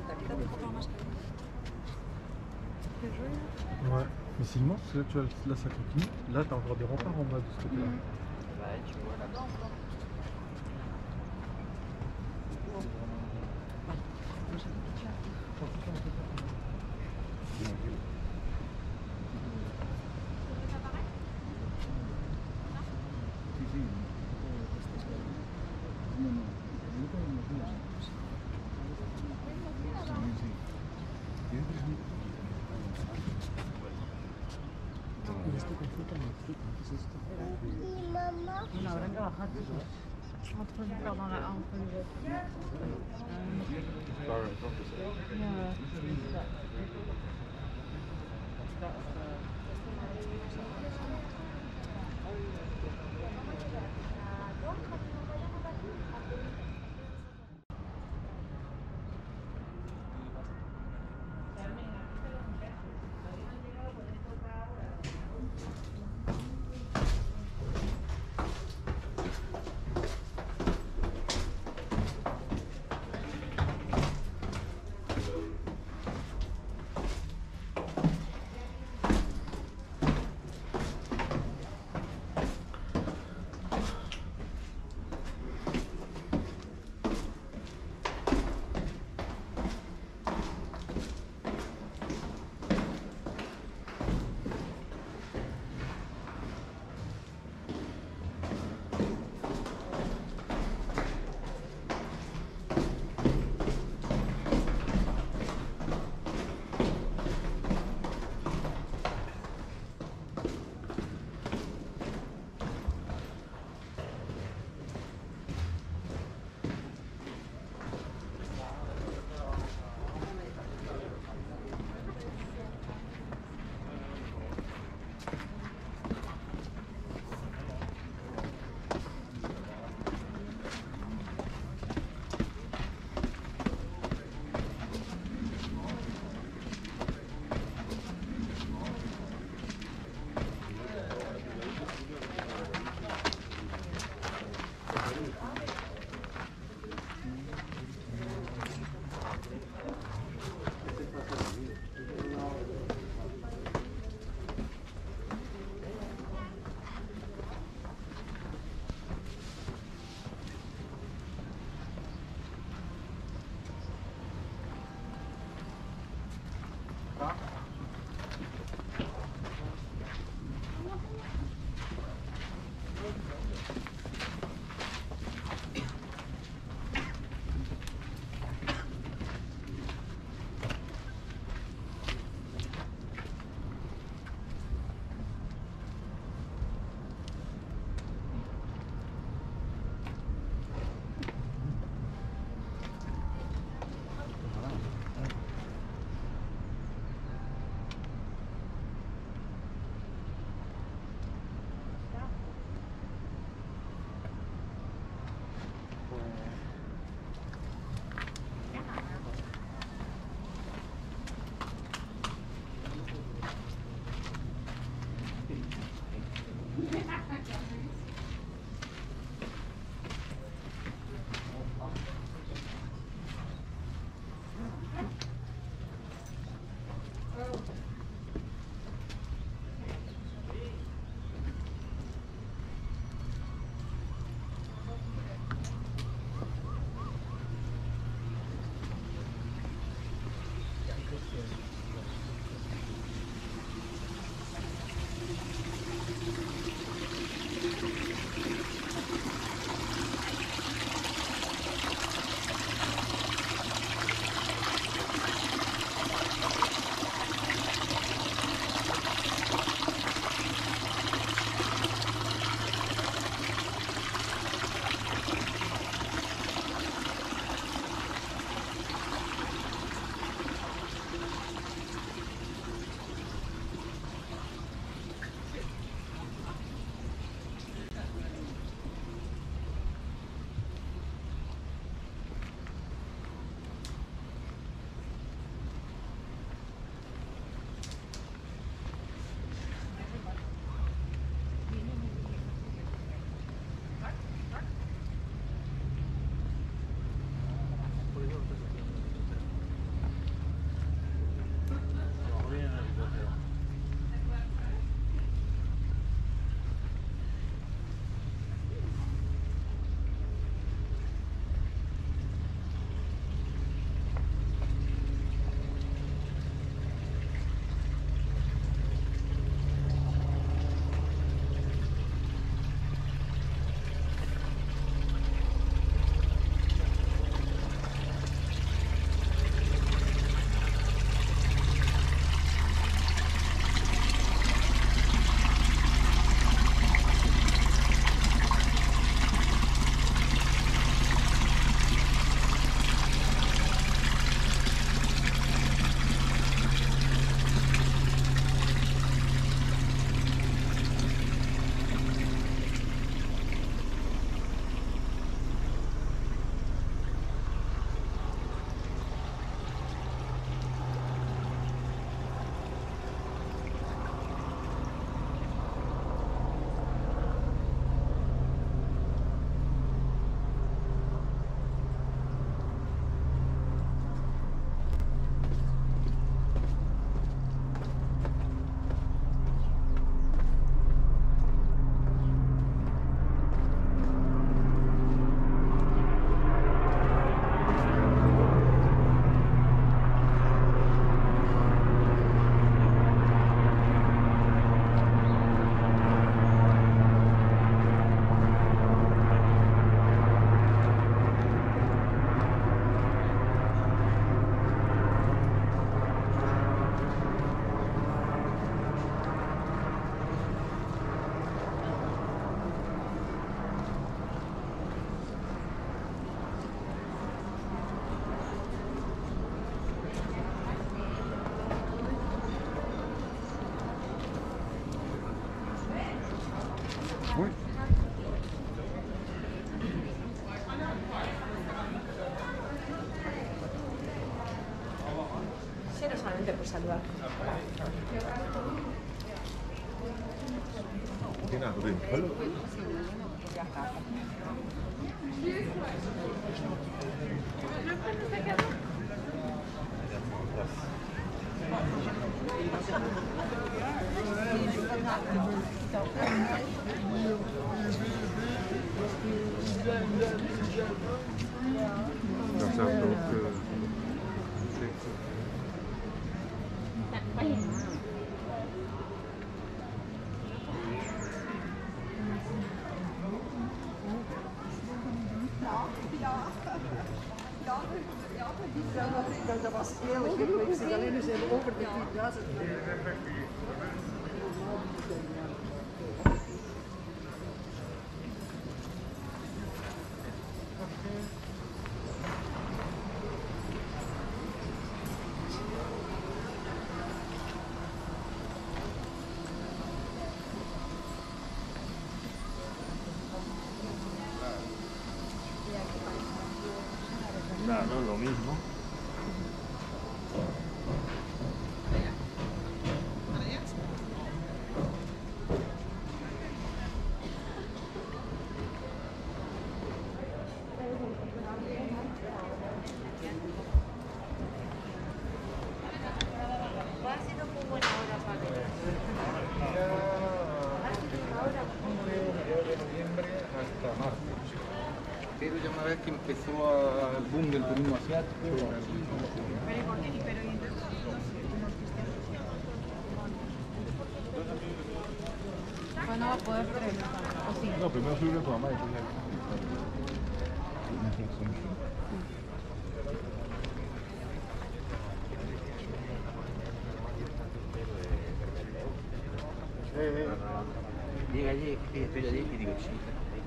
Ouais, mais c'est immense, là, tu vois, là ça continue. Là t'as encore des remparts en bas de ce côté-là. Ouais, tu vois là-bas encore. On habrán trabajado entre les Igualmente, por saludar. Tiene algo de pelo. Dat zou ook Dat was heel leuk. Ik zie alleen dus over de 4000. Claro, lo mismo. Pero ya una vez que empezó el boom del turismo asiático. Bueno, va a poder preguntar. ¿O sí? No, primero subirlo a tu mamá y después Llega allí, estoy allí y digo, sí.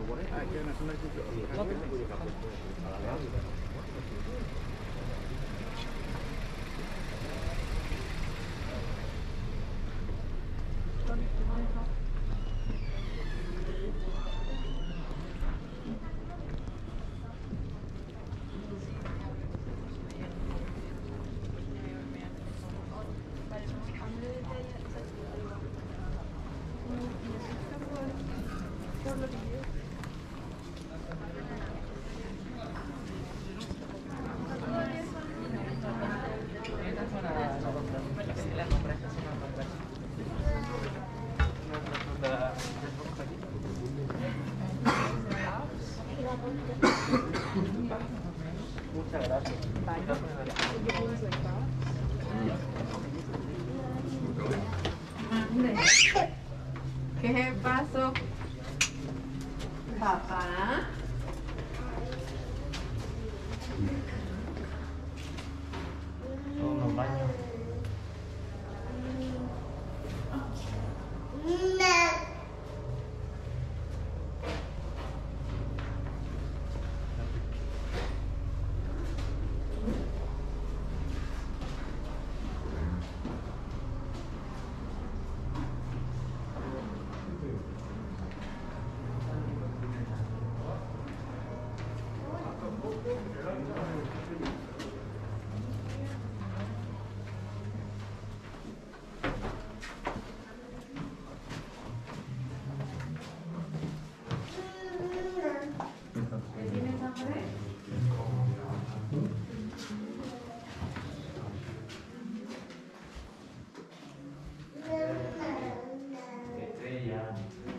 Muchas gracias. ¿Qué pasó? Papá. unos baños. ¿Tienes hambre? Estrella.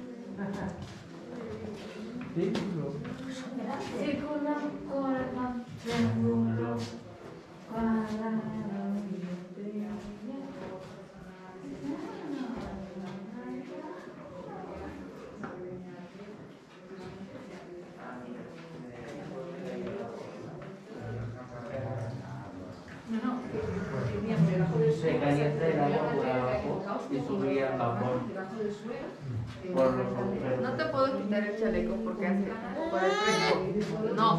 Se calienta el agua por abajo y subía el vapor por los agujeros. No te puedo quitar el chaleco porque hace un poco de fresco. No.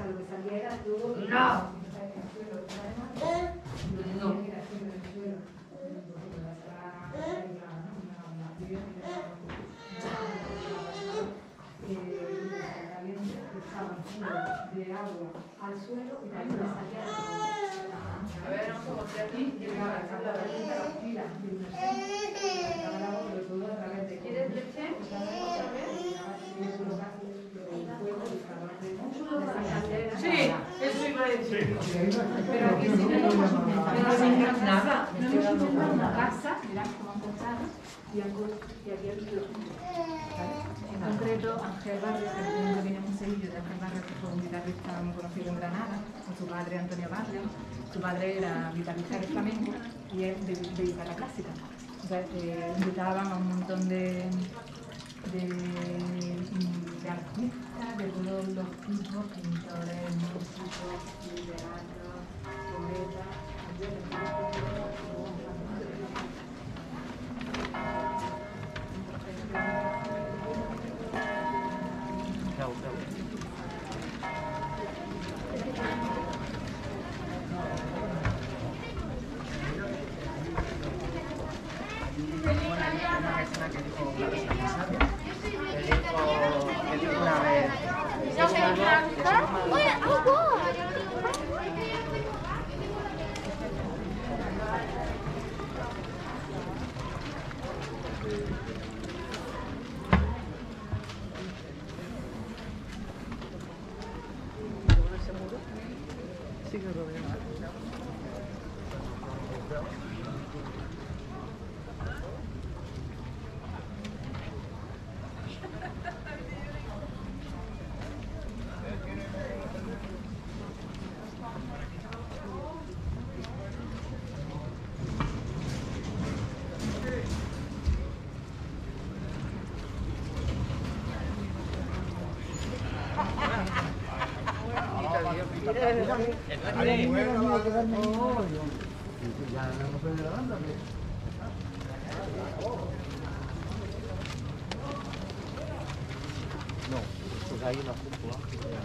No. No. de agua al suelo y también le salía de agua. A ver, aquí llegaba a la fila de una sacaba el agua, pero todo a través de... ¿Quieres leche? Sí, eso iba a decir. Pero aquí sí no nos nada. No hemos encontrado una casa, mirad cómo han contado, y aquí han ido. En concreto, Ángel Barrio, que viene un sello de Ángel Barrio, que fue un guitarrista muy conocido en Granada, con su padre Antonio Barrio. Su padre era guitarrista de flamenco y él de guitarra clásica. O sea, invitaban a un montón de artistas de todos los tipos, pintores, músicos, literatos, poetas, No, pues ahí la junto.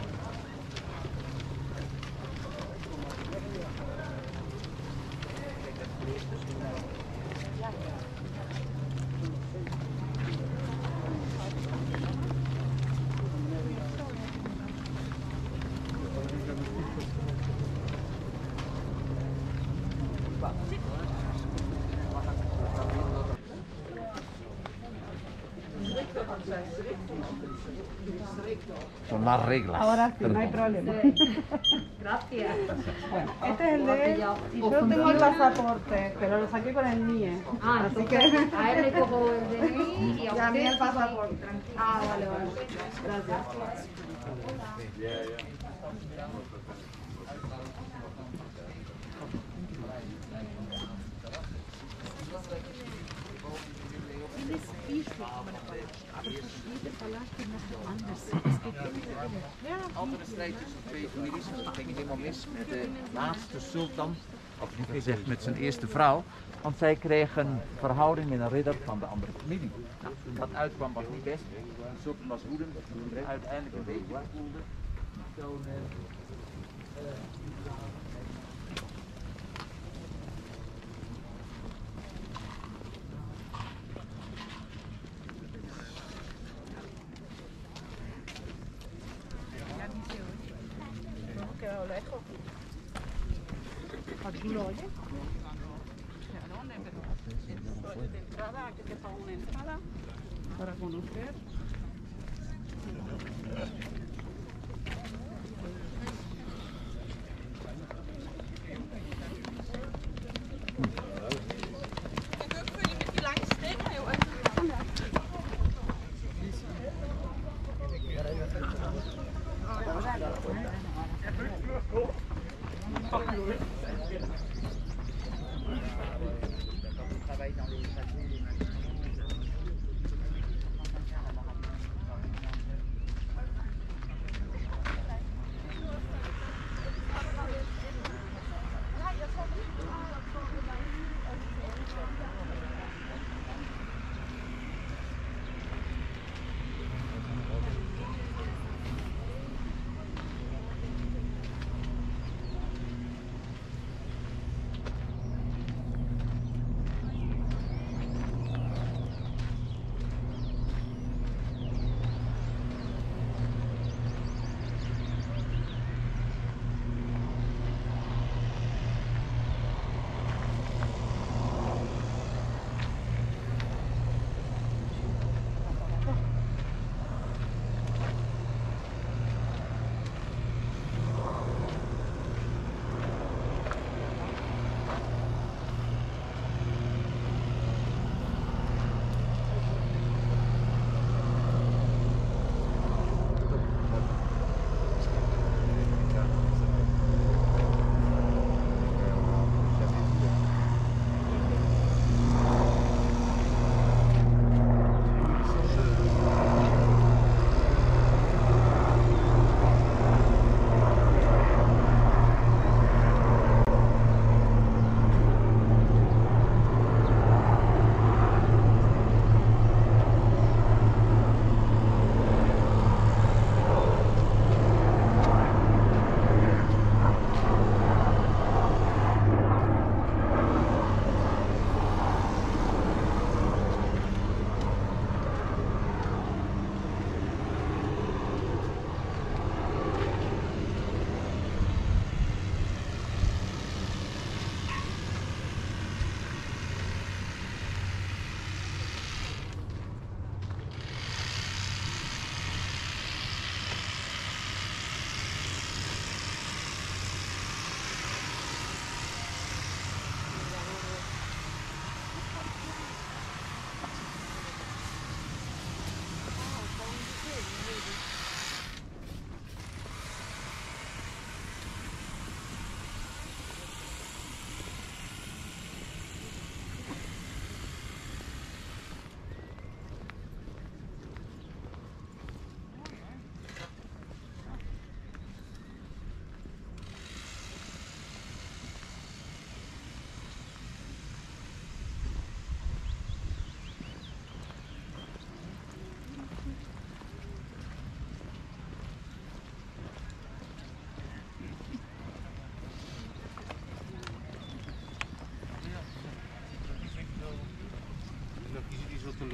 Son las reglas. Ahora sí, no hay problema. Gracias. Bueno, este es el de él y yo tengo el pasaporte, pero lo saqué con el NIE. Ah, así entonces, que a él le cojo el DNI y a mí el usted pasaporte. Ah, vale, vale. Gracias. Andere strijd tussen twee families, en dat ging helemaal mis met de laatste sultan, of liever gezegd met zijn eerste vrouw. Want zij kreeg een verhouding met een ridder van de andere familie. Nou, toen dat uitkwam was niet best. De sultan was woedend, toen hij uiteindelijk een beetje voelde. Quedado lejos. ¿Aquí lo oye? ¿Dónde? Pero de entrada, que sepa una entrada para conocer.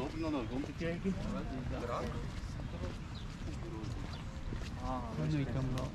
boven naar de grond te kijken. Nu kan wel.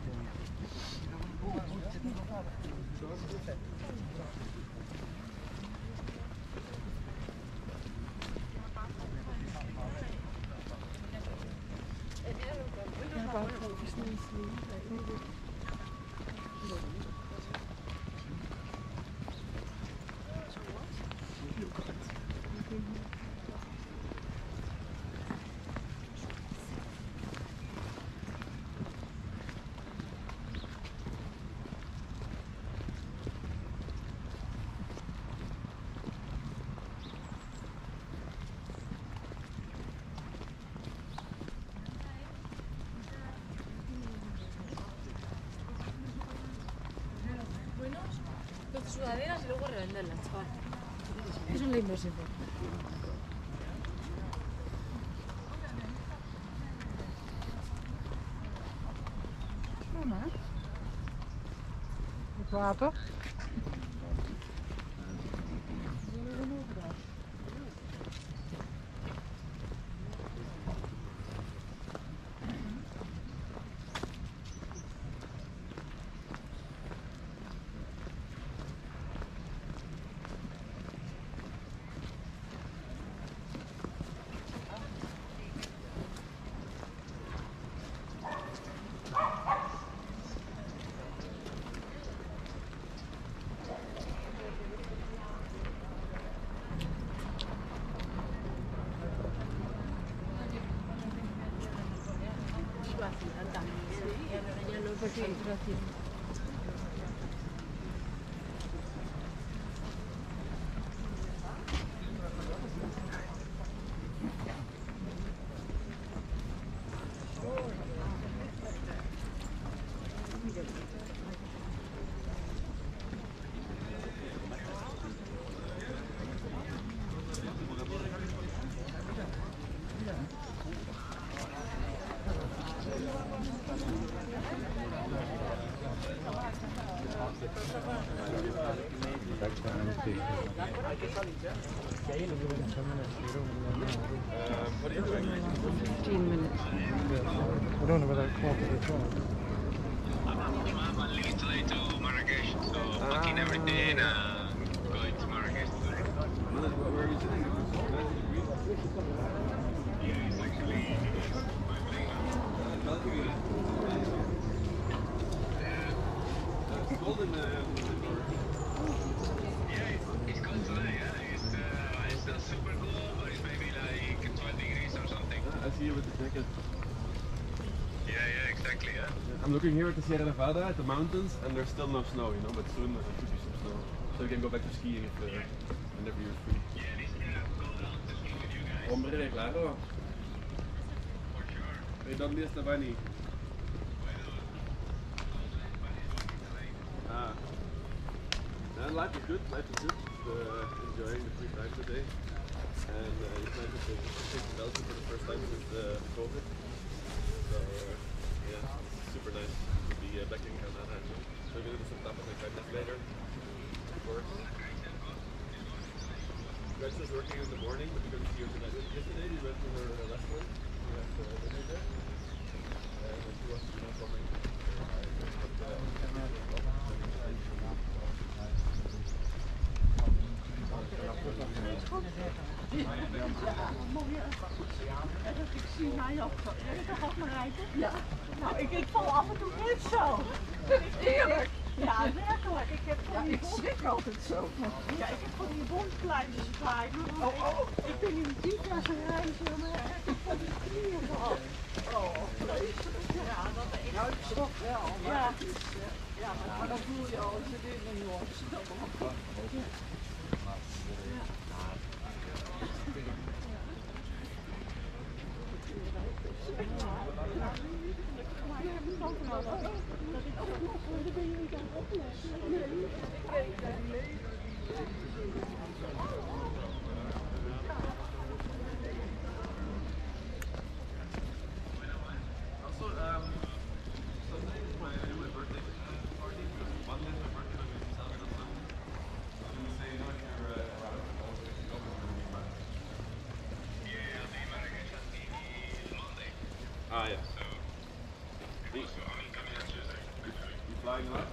Sudaderas y luego revenderlas, chaval. Eso es la inversión. Water. What are you doing? 15 minutes. I don't know whether it's quarter to 12. I'm leaving today to Marrakesh, so packing everything and going to Marrakesh today. Where are you sitting? Yeah, it's actually it's cold today, yeah. It's not super cold, but it's maybe like 12 degrees or something. I see you with the jacket. Yeah, exactly, yeah. I'm looking here at the Sierra Nevada, at the mountains, and there's still no snow, you know, but soon there should be some snow. So we can go back to skiing if whenever you're free. Yeah, this year I'll go down to ski with you guys. Hombre, claro. For sure. ¿Y dónde está Bani? Ah. Life is good, life is good. Enjoying the free time today. And it's nice to take to Belgium for the first time since COVID. So yeah, super nice to be back in Canada. So we're going to do some stuff with my family later, of course. Rex is working in the morning, but we're going to see her tonight. Yesterday we went to her restaurant. We had dinner there. And she was coming. Ik zie mij op. Jij gaat maar rijden? Ja. Nou, ik val af en toe net zo. Eerlijk? Ja, werkelijk. Ik heb van die schrik altijd zo. Ja, ik heb van die bondpleintjes bij. Ik ben in Diva gaan reizen, maar ik heb van die knieën gehad. Oh, vreselijk. Ja, dat is echt. Nou, ik schrok wel. Ja. Ja, maar dan voel je al als je dit in jongens. Yeah, Ah, yeah. You flying up?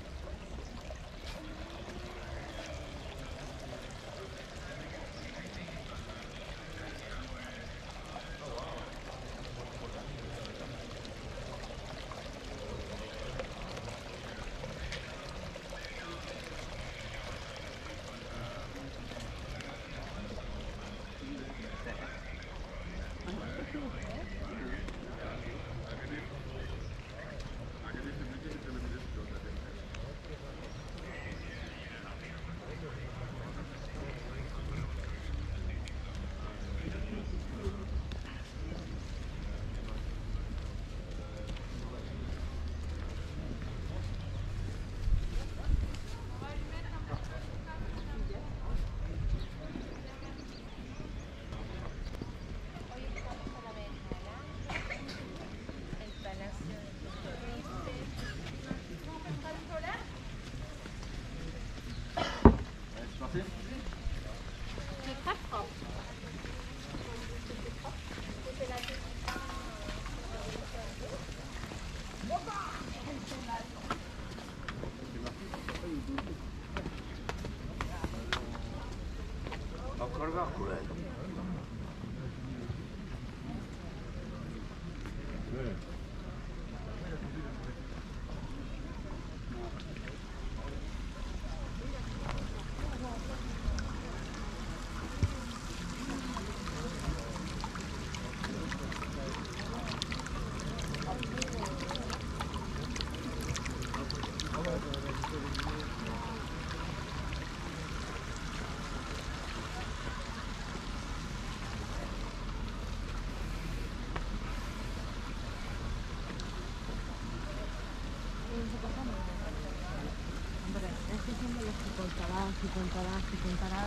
contarás,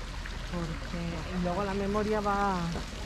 porque y luego la memoria va...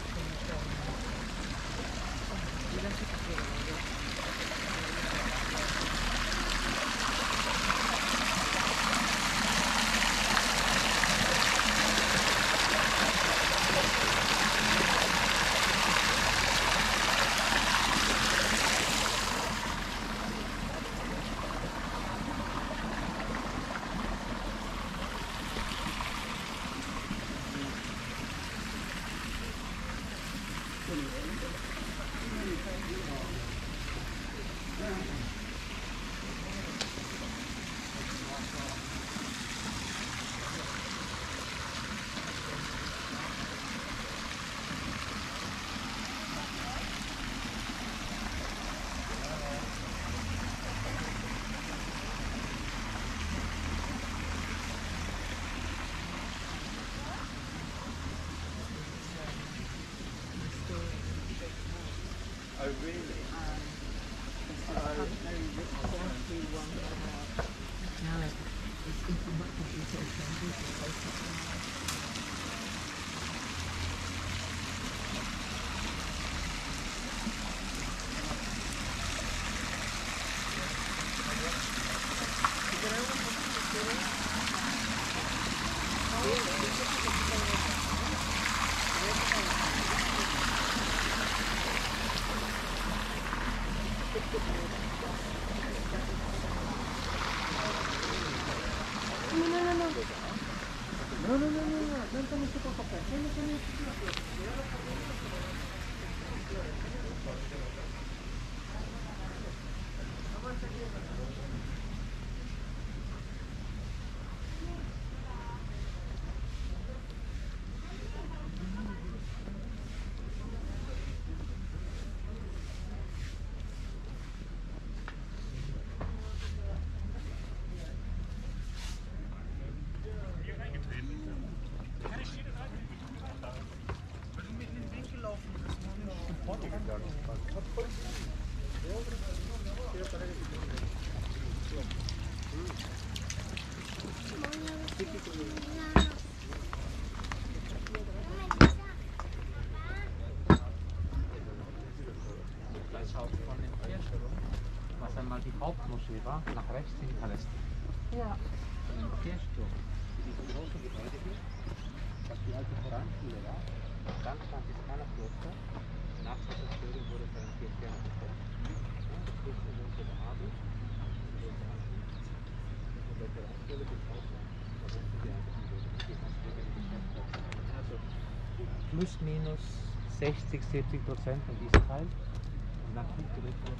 Was einmal die Hauptmoschee war, nach rechts in Palästina. Ja. Und im Kirchturm, dieses große Gebäude hier, was die alte Koranschule war, dann Franziskanerkloster, Nachbarschaftsbildung wurde es dann 4 Sterne bekommen. Unterstützung unter der Arbeit. Und der Bereichsstelle gibt es auch noch. Da wussten wir einfach nicht, wie man es wegen Geschäftsplatzn. Also plus minus 60-70% von diesem Teil. Und dann kommt die Richtung.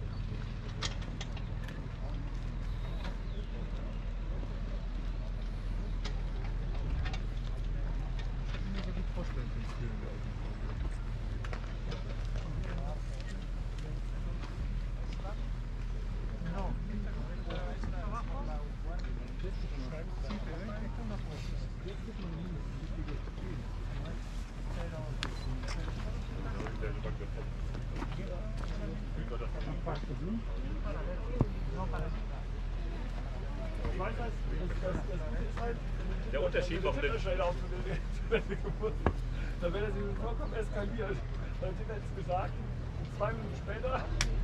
Der Unterschied noch nicht. Da wäre das vollkommen eskaliert. Dann sind wir jetzt gesagt, 2 Minuten später.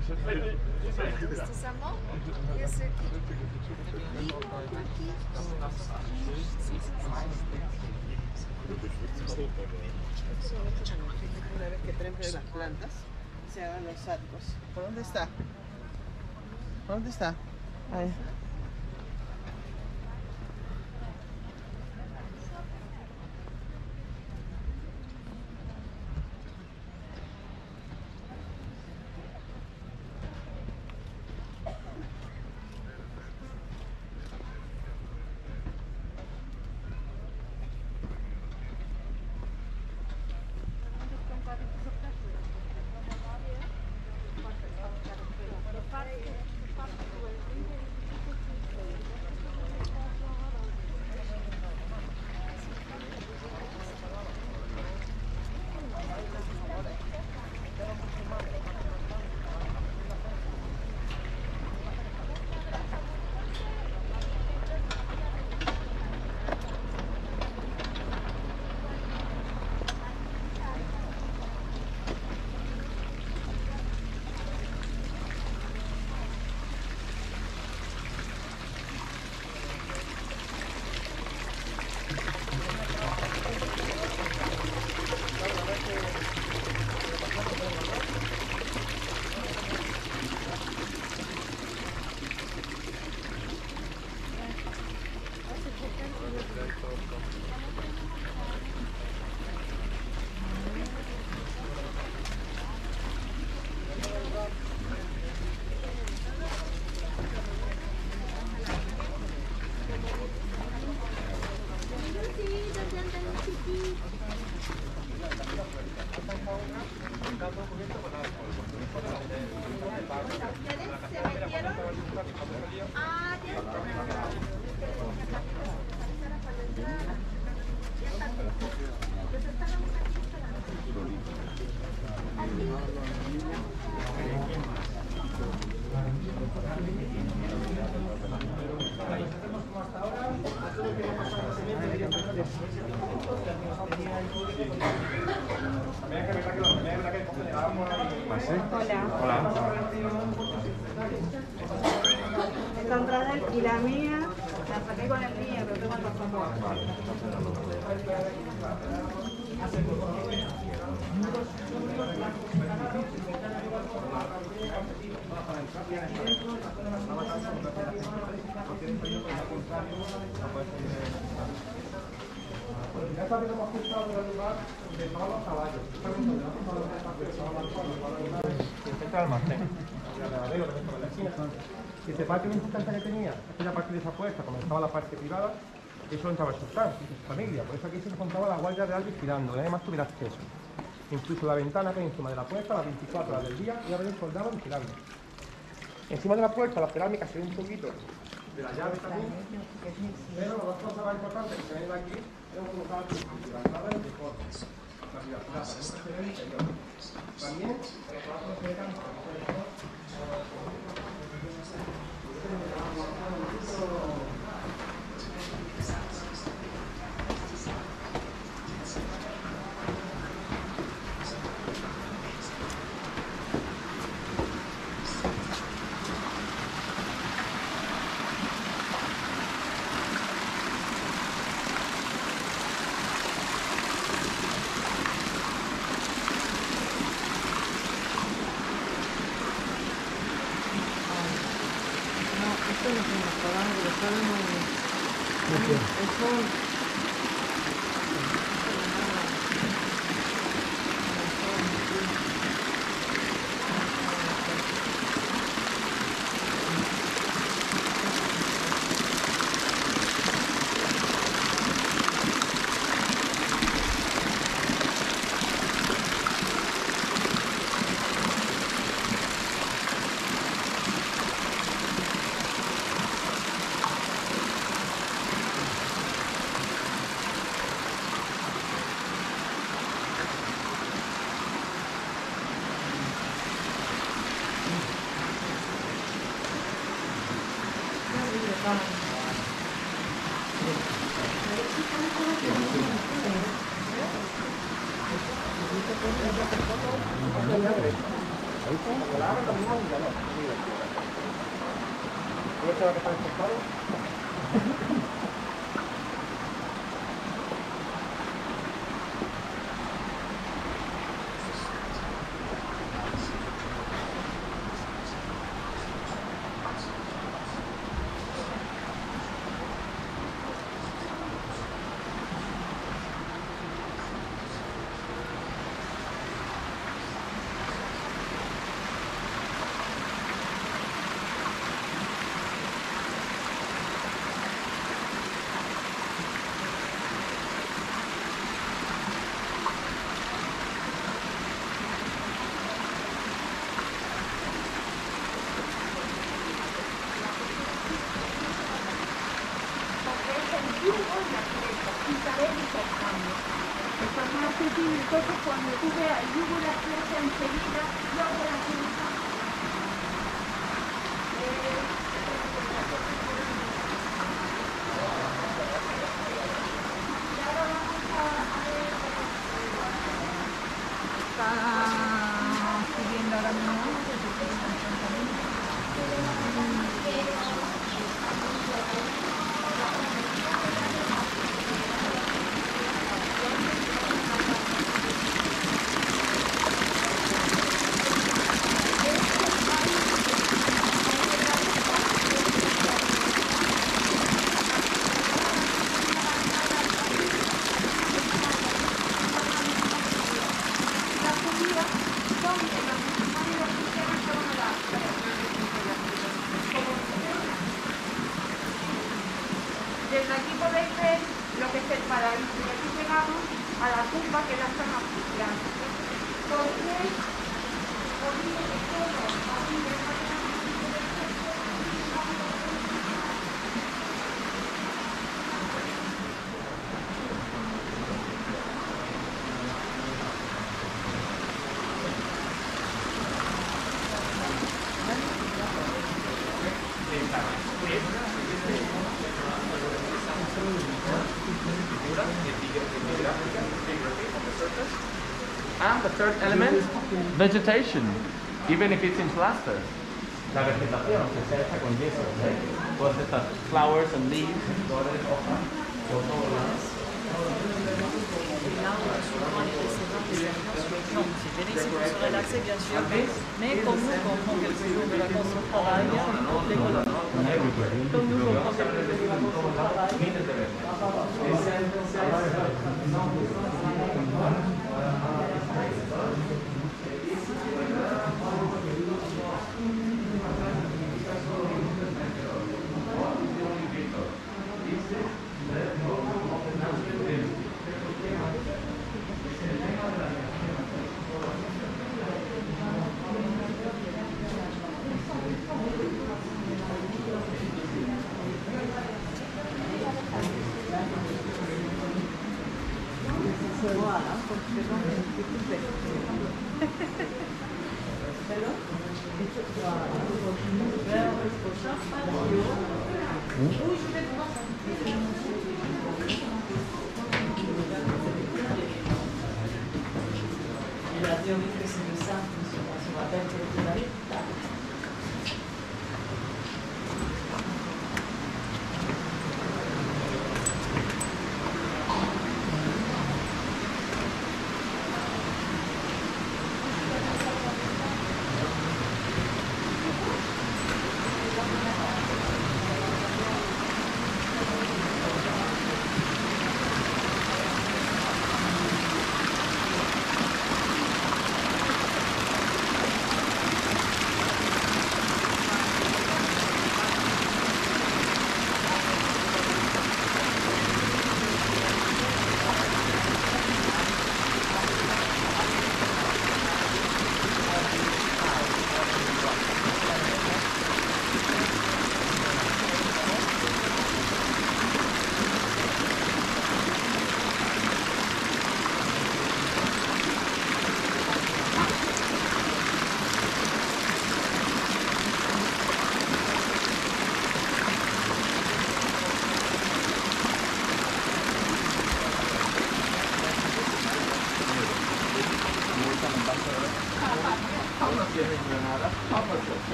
Una vez que traen las plantas, se hagan los arcos. ¿Por dónde está? ¿Por dónde está? Ahí. Hola. Esta entrada y la mía la saqué con el mío, pero tengo el pasaporte. Ya sabes cómo ajustado el lugar donde estaban los caballos. Frente al almacén. Y ese patio importante que tenía, aquella parte de esa puerta, como estaba la parte privada, eso entraba el sultán y su familia. Por eso aquí se encontraba la guardia real vigilando, nadie más tuviera acceso. Incluso la ventana que hay encima de la puerta, a las 24 horas del día, iba a haber un soldado vigilando. Encima de la puerta, la cerámica se ve un poquito de la llave también, pero las dos cosas más importantes que se ven aquí es colocar la entrada de cortes, la privacidad, también los trabajos se vean esto nos mejoramos, porque estábamos el sol. Entonces cuando tú veas el yugo de la flecha enseguida, yo hago la flecha. Está subiendo ahora mismo. Desde aquí podéis ver lo que es el paraíso. Y aquí llegamos a la tumba que es la zona oficial. And the third element, vegetation, even if it's in plaster. La vegetación, aunque sea hecha con yeso, todas estas flowers and leaves, flores, hojas, por todos lados. C'est bénéfique pour se relaxer bien sûr, mais comme nous quand on prend quelques jours de vacances au travail, comme nous quand on prend quelques jours de vacances au travail. Voilà, donc c'est bon, c'est tout fait. La théorie que c'est de ça, on rappelle quelques années.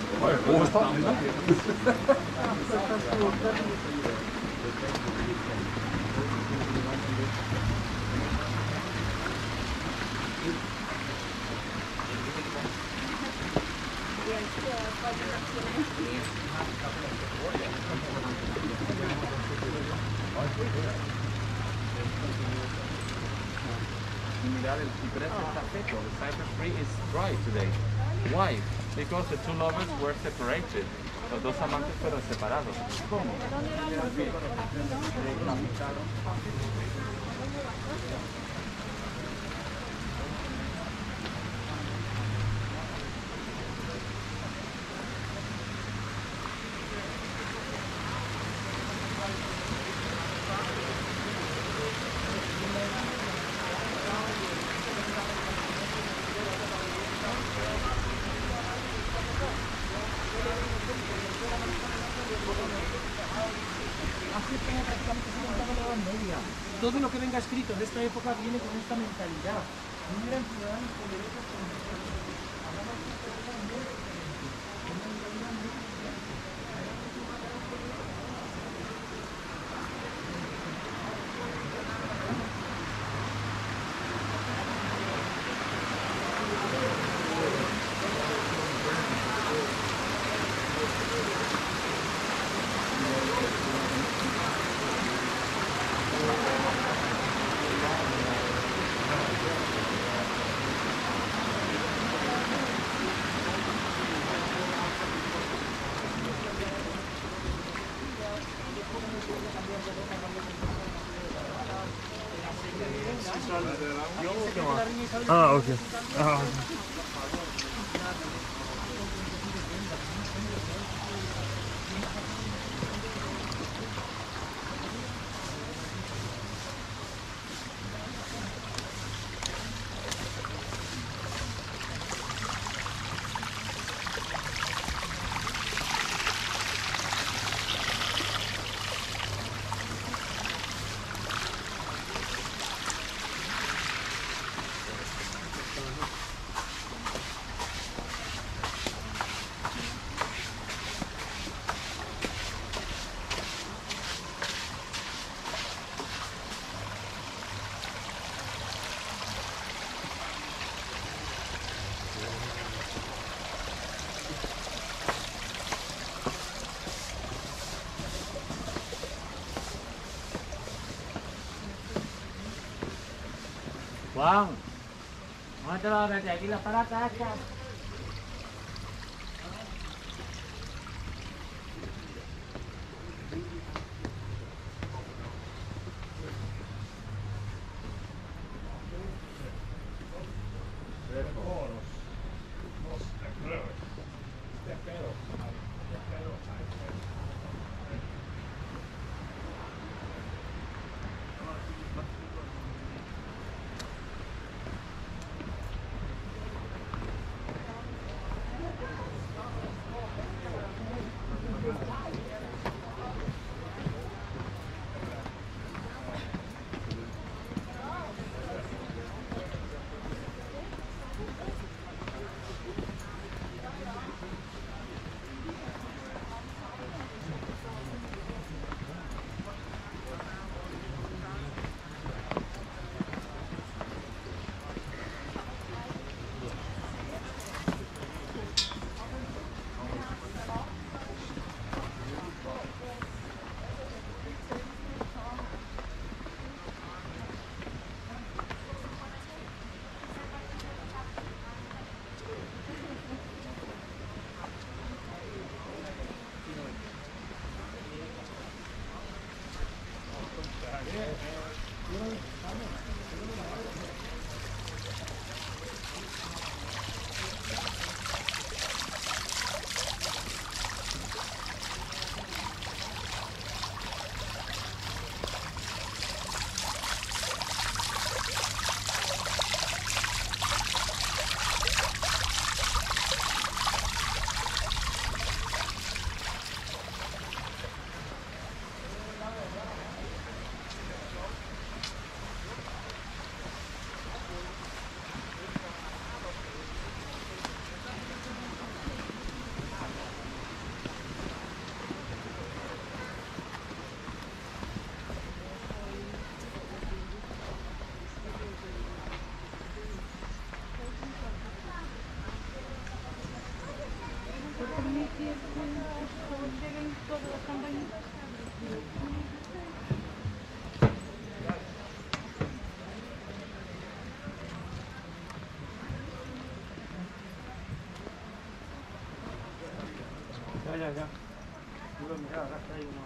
¿Cómo está? Mirar el ciprés está seco. The cypress tree is dry today. Why? Because the two lovers were separated. Los dos amantes fueron separados. ¿Cómo? Todo lo que venga escrito de esta época viene con esta mentalidad. No eran ciudadanos con derechos Ah, ok. Ah. Juan, muéstralo desde aquí la parata, aquí es cuando lleguen todas las campañitas. Ya. Mira, acá hay uno.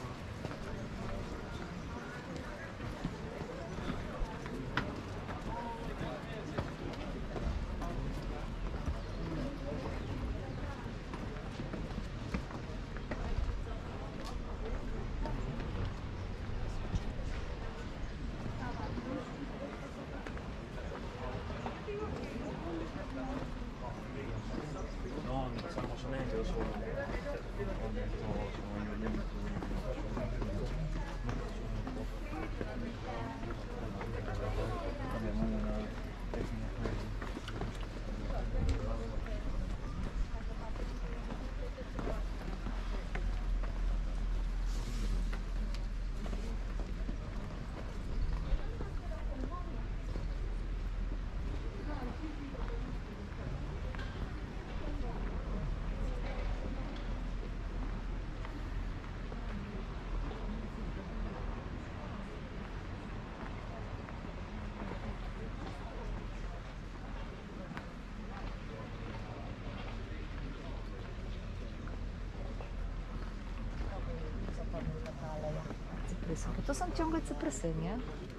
No, non siamo solamente da solo. To są ciągle cyprysy, nie?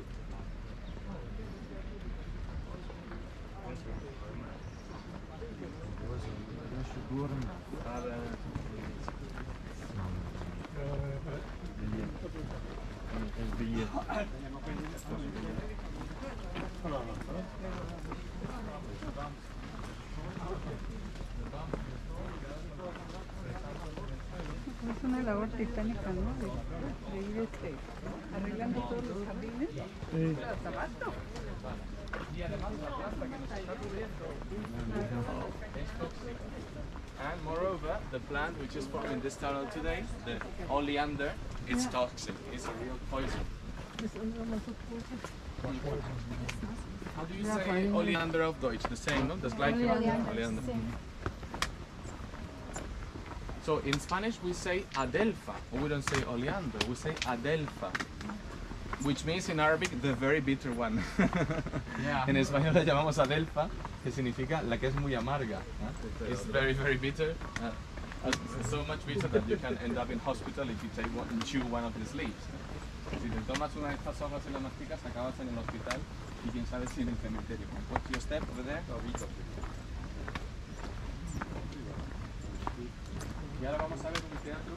Es una labor titánica, ¿no? De ir arreglando todos los jardines. Sí. Los zapatos. And moreover, the plant which is formed in this tunnel today, the oleander, it's toxic. It's a real poison. How do you say oleander auf Deutsch? The same, no? Das gleiche. Oleander. So in Spanish we say adelfa, we don't say oleander, we say adelfa, which means in Arabic the very bitter one. Yeah. En español la llamamos adelfa, que significa la que es muy amarga. It's very, very bitter. So much bitter that you can end up in hospital if you take one, chew one of its leaves. Si te tomas una de estas hojas y la masticas, acabas en el hospital y quién sabe si en el cementerio. What's your step over there? Y ahora vamos a ver un teatro,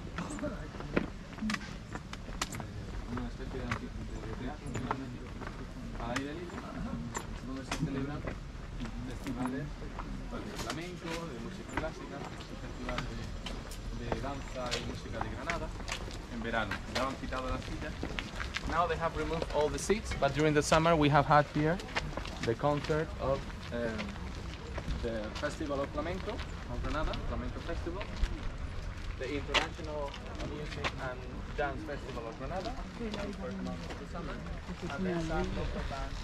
una especie de teatro al aire libre, donde se celebran festivales de flamenco, de música clásica, un festival de danza y música de Granada, en verano. Ya han quitado las sillas. Now they have removed all the seats, but during the summer we have had here the concert of the Festival of Flamenco of Granada, Flamenco Festival. The International Music and Dance Festival of Granada, the first month of the summer, and then some local bands.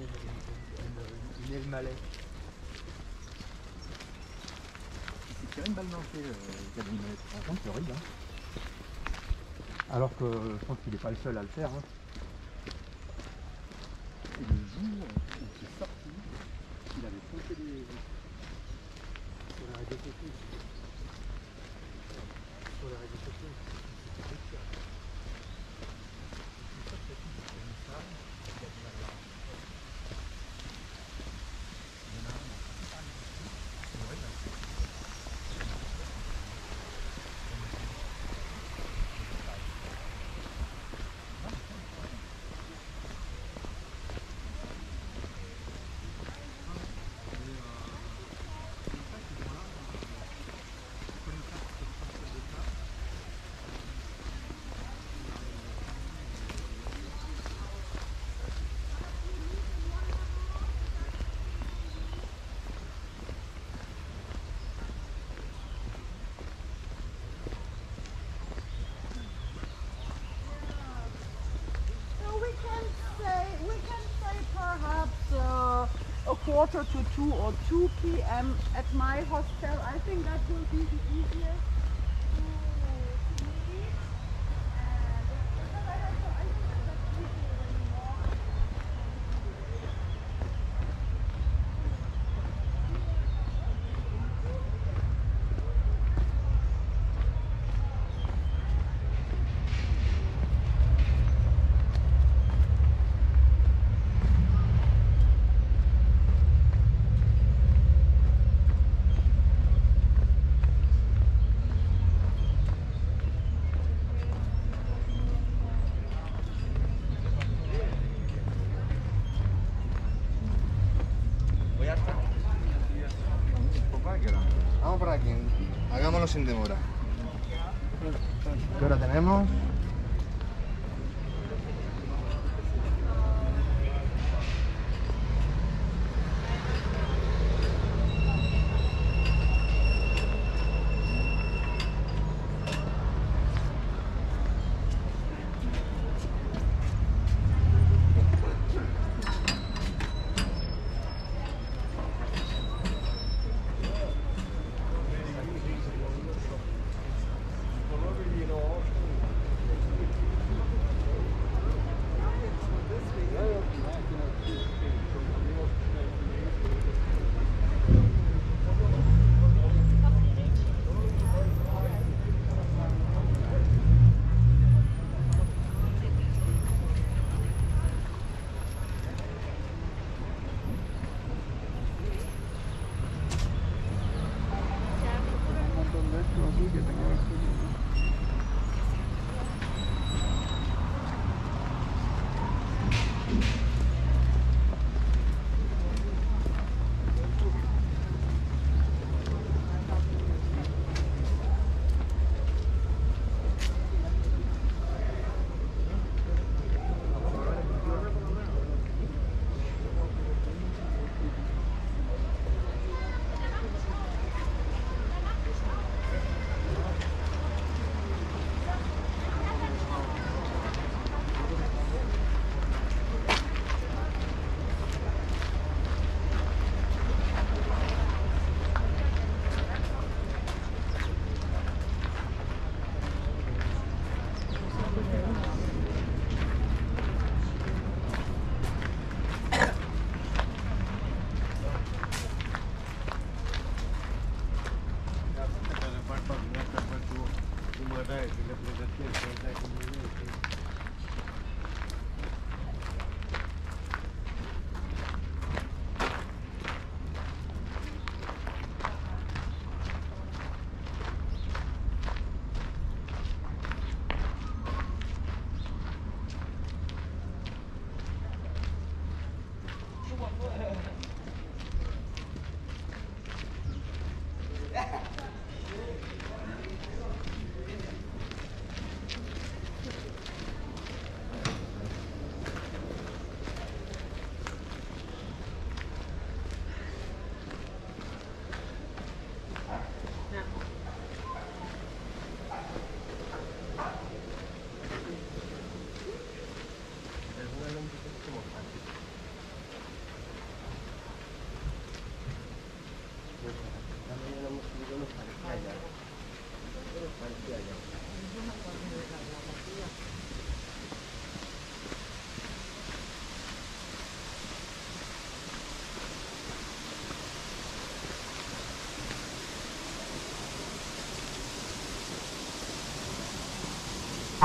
il est le malais. Il tire une balle dans le pied, Gabriel. Par contre, c'est horrible. Hein. Alors que je pense qu'il n'est pas le seul à le faire. Hein. Et le jour où c'est sorti, il avait foncé des... Sur la réseau social. Sur la réseau social. A quarter to 2 or 2 p.m. at my hostel. I think that will be the easiest to meet. And because I think that easy anymore. Vamos por aquí, hagámoslo sin demora. ¿Qué hora tenemos?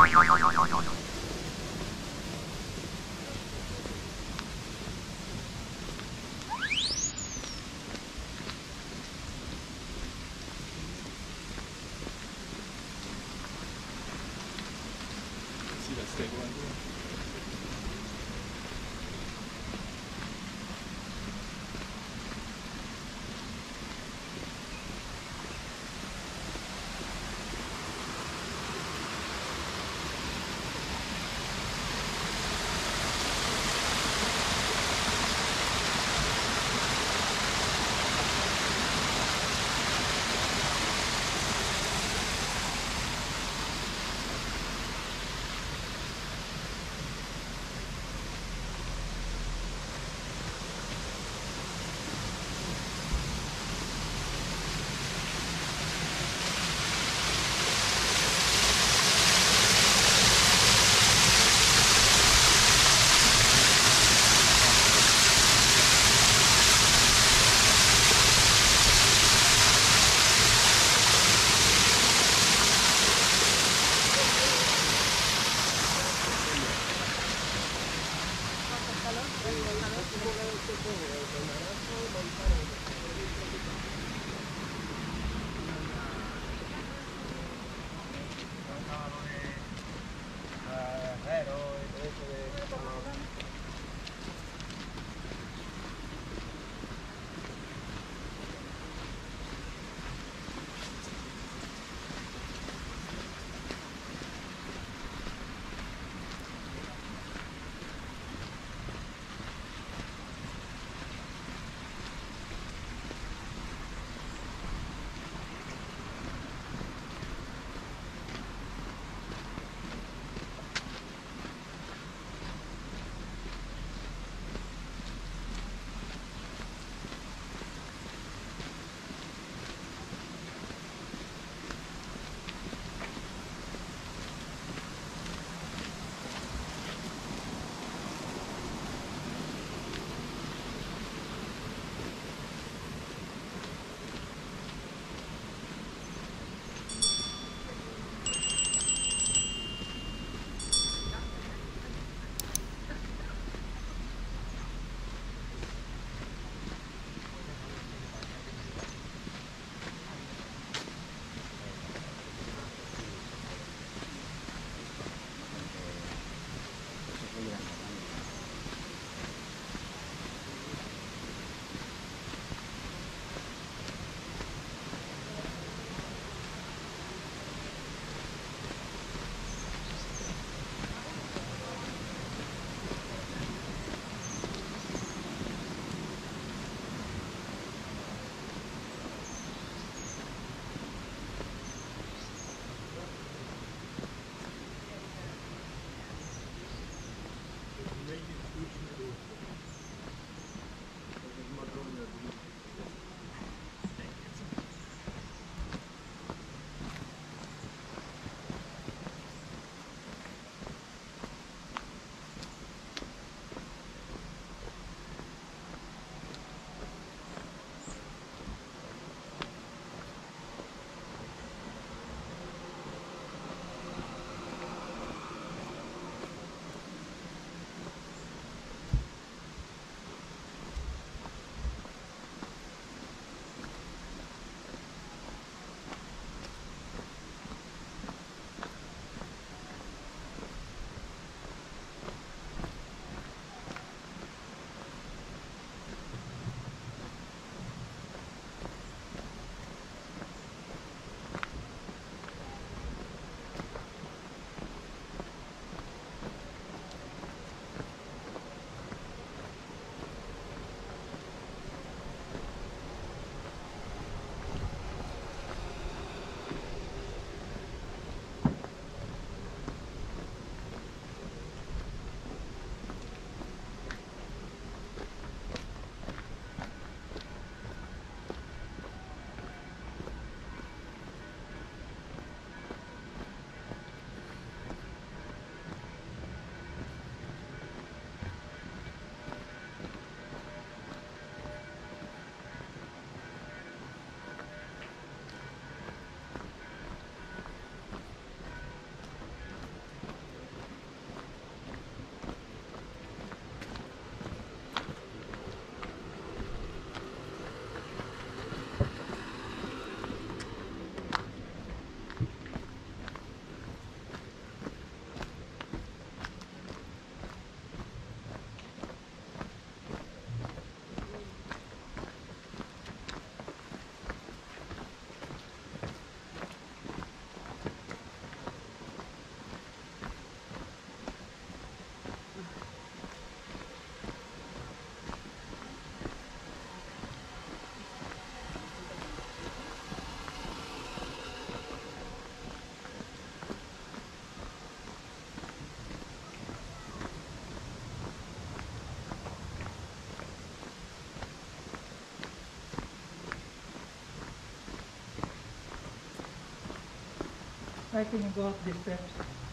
See that stabilizer? Why can you go up the steps?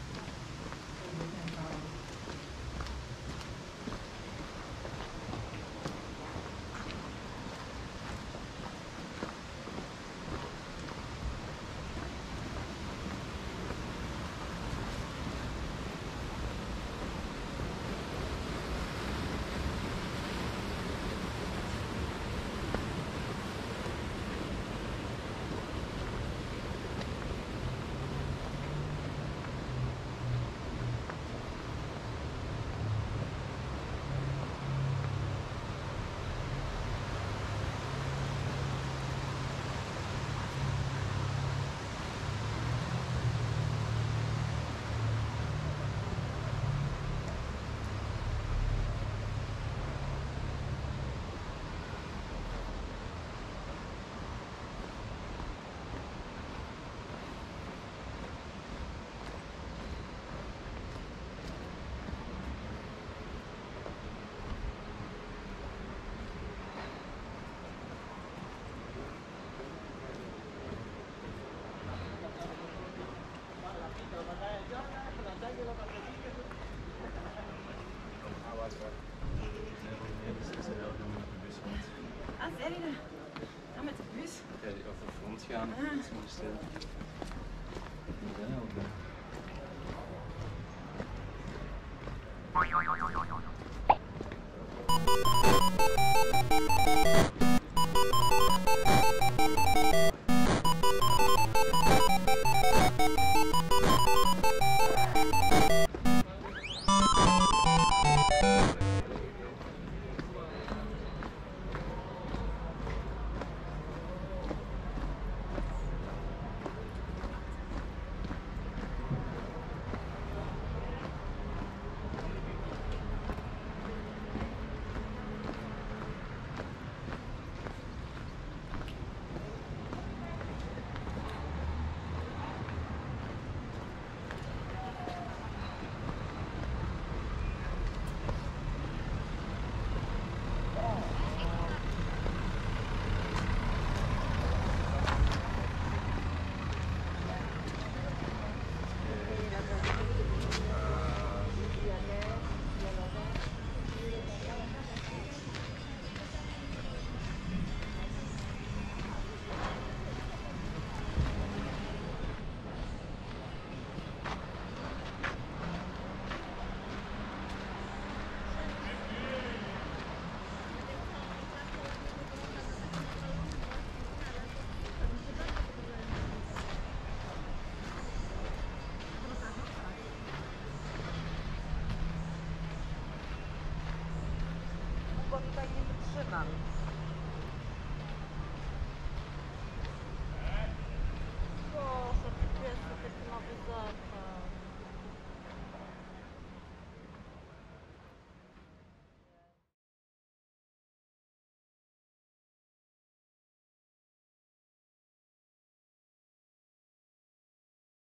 Ah, zijn jullie er? Ja, met de bus. Ja, die over de front gaan. Dat is maar stil. We zijn al bij. Bo tutaj nie wytrzymam.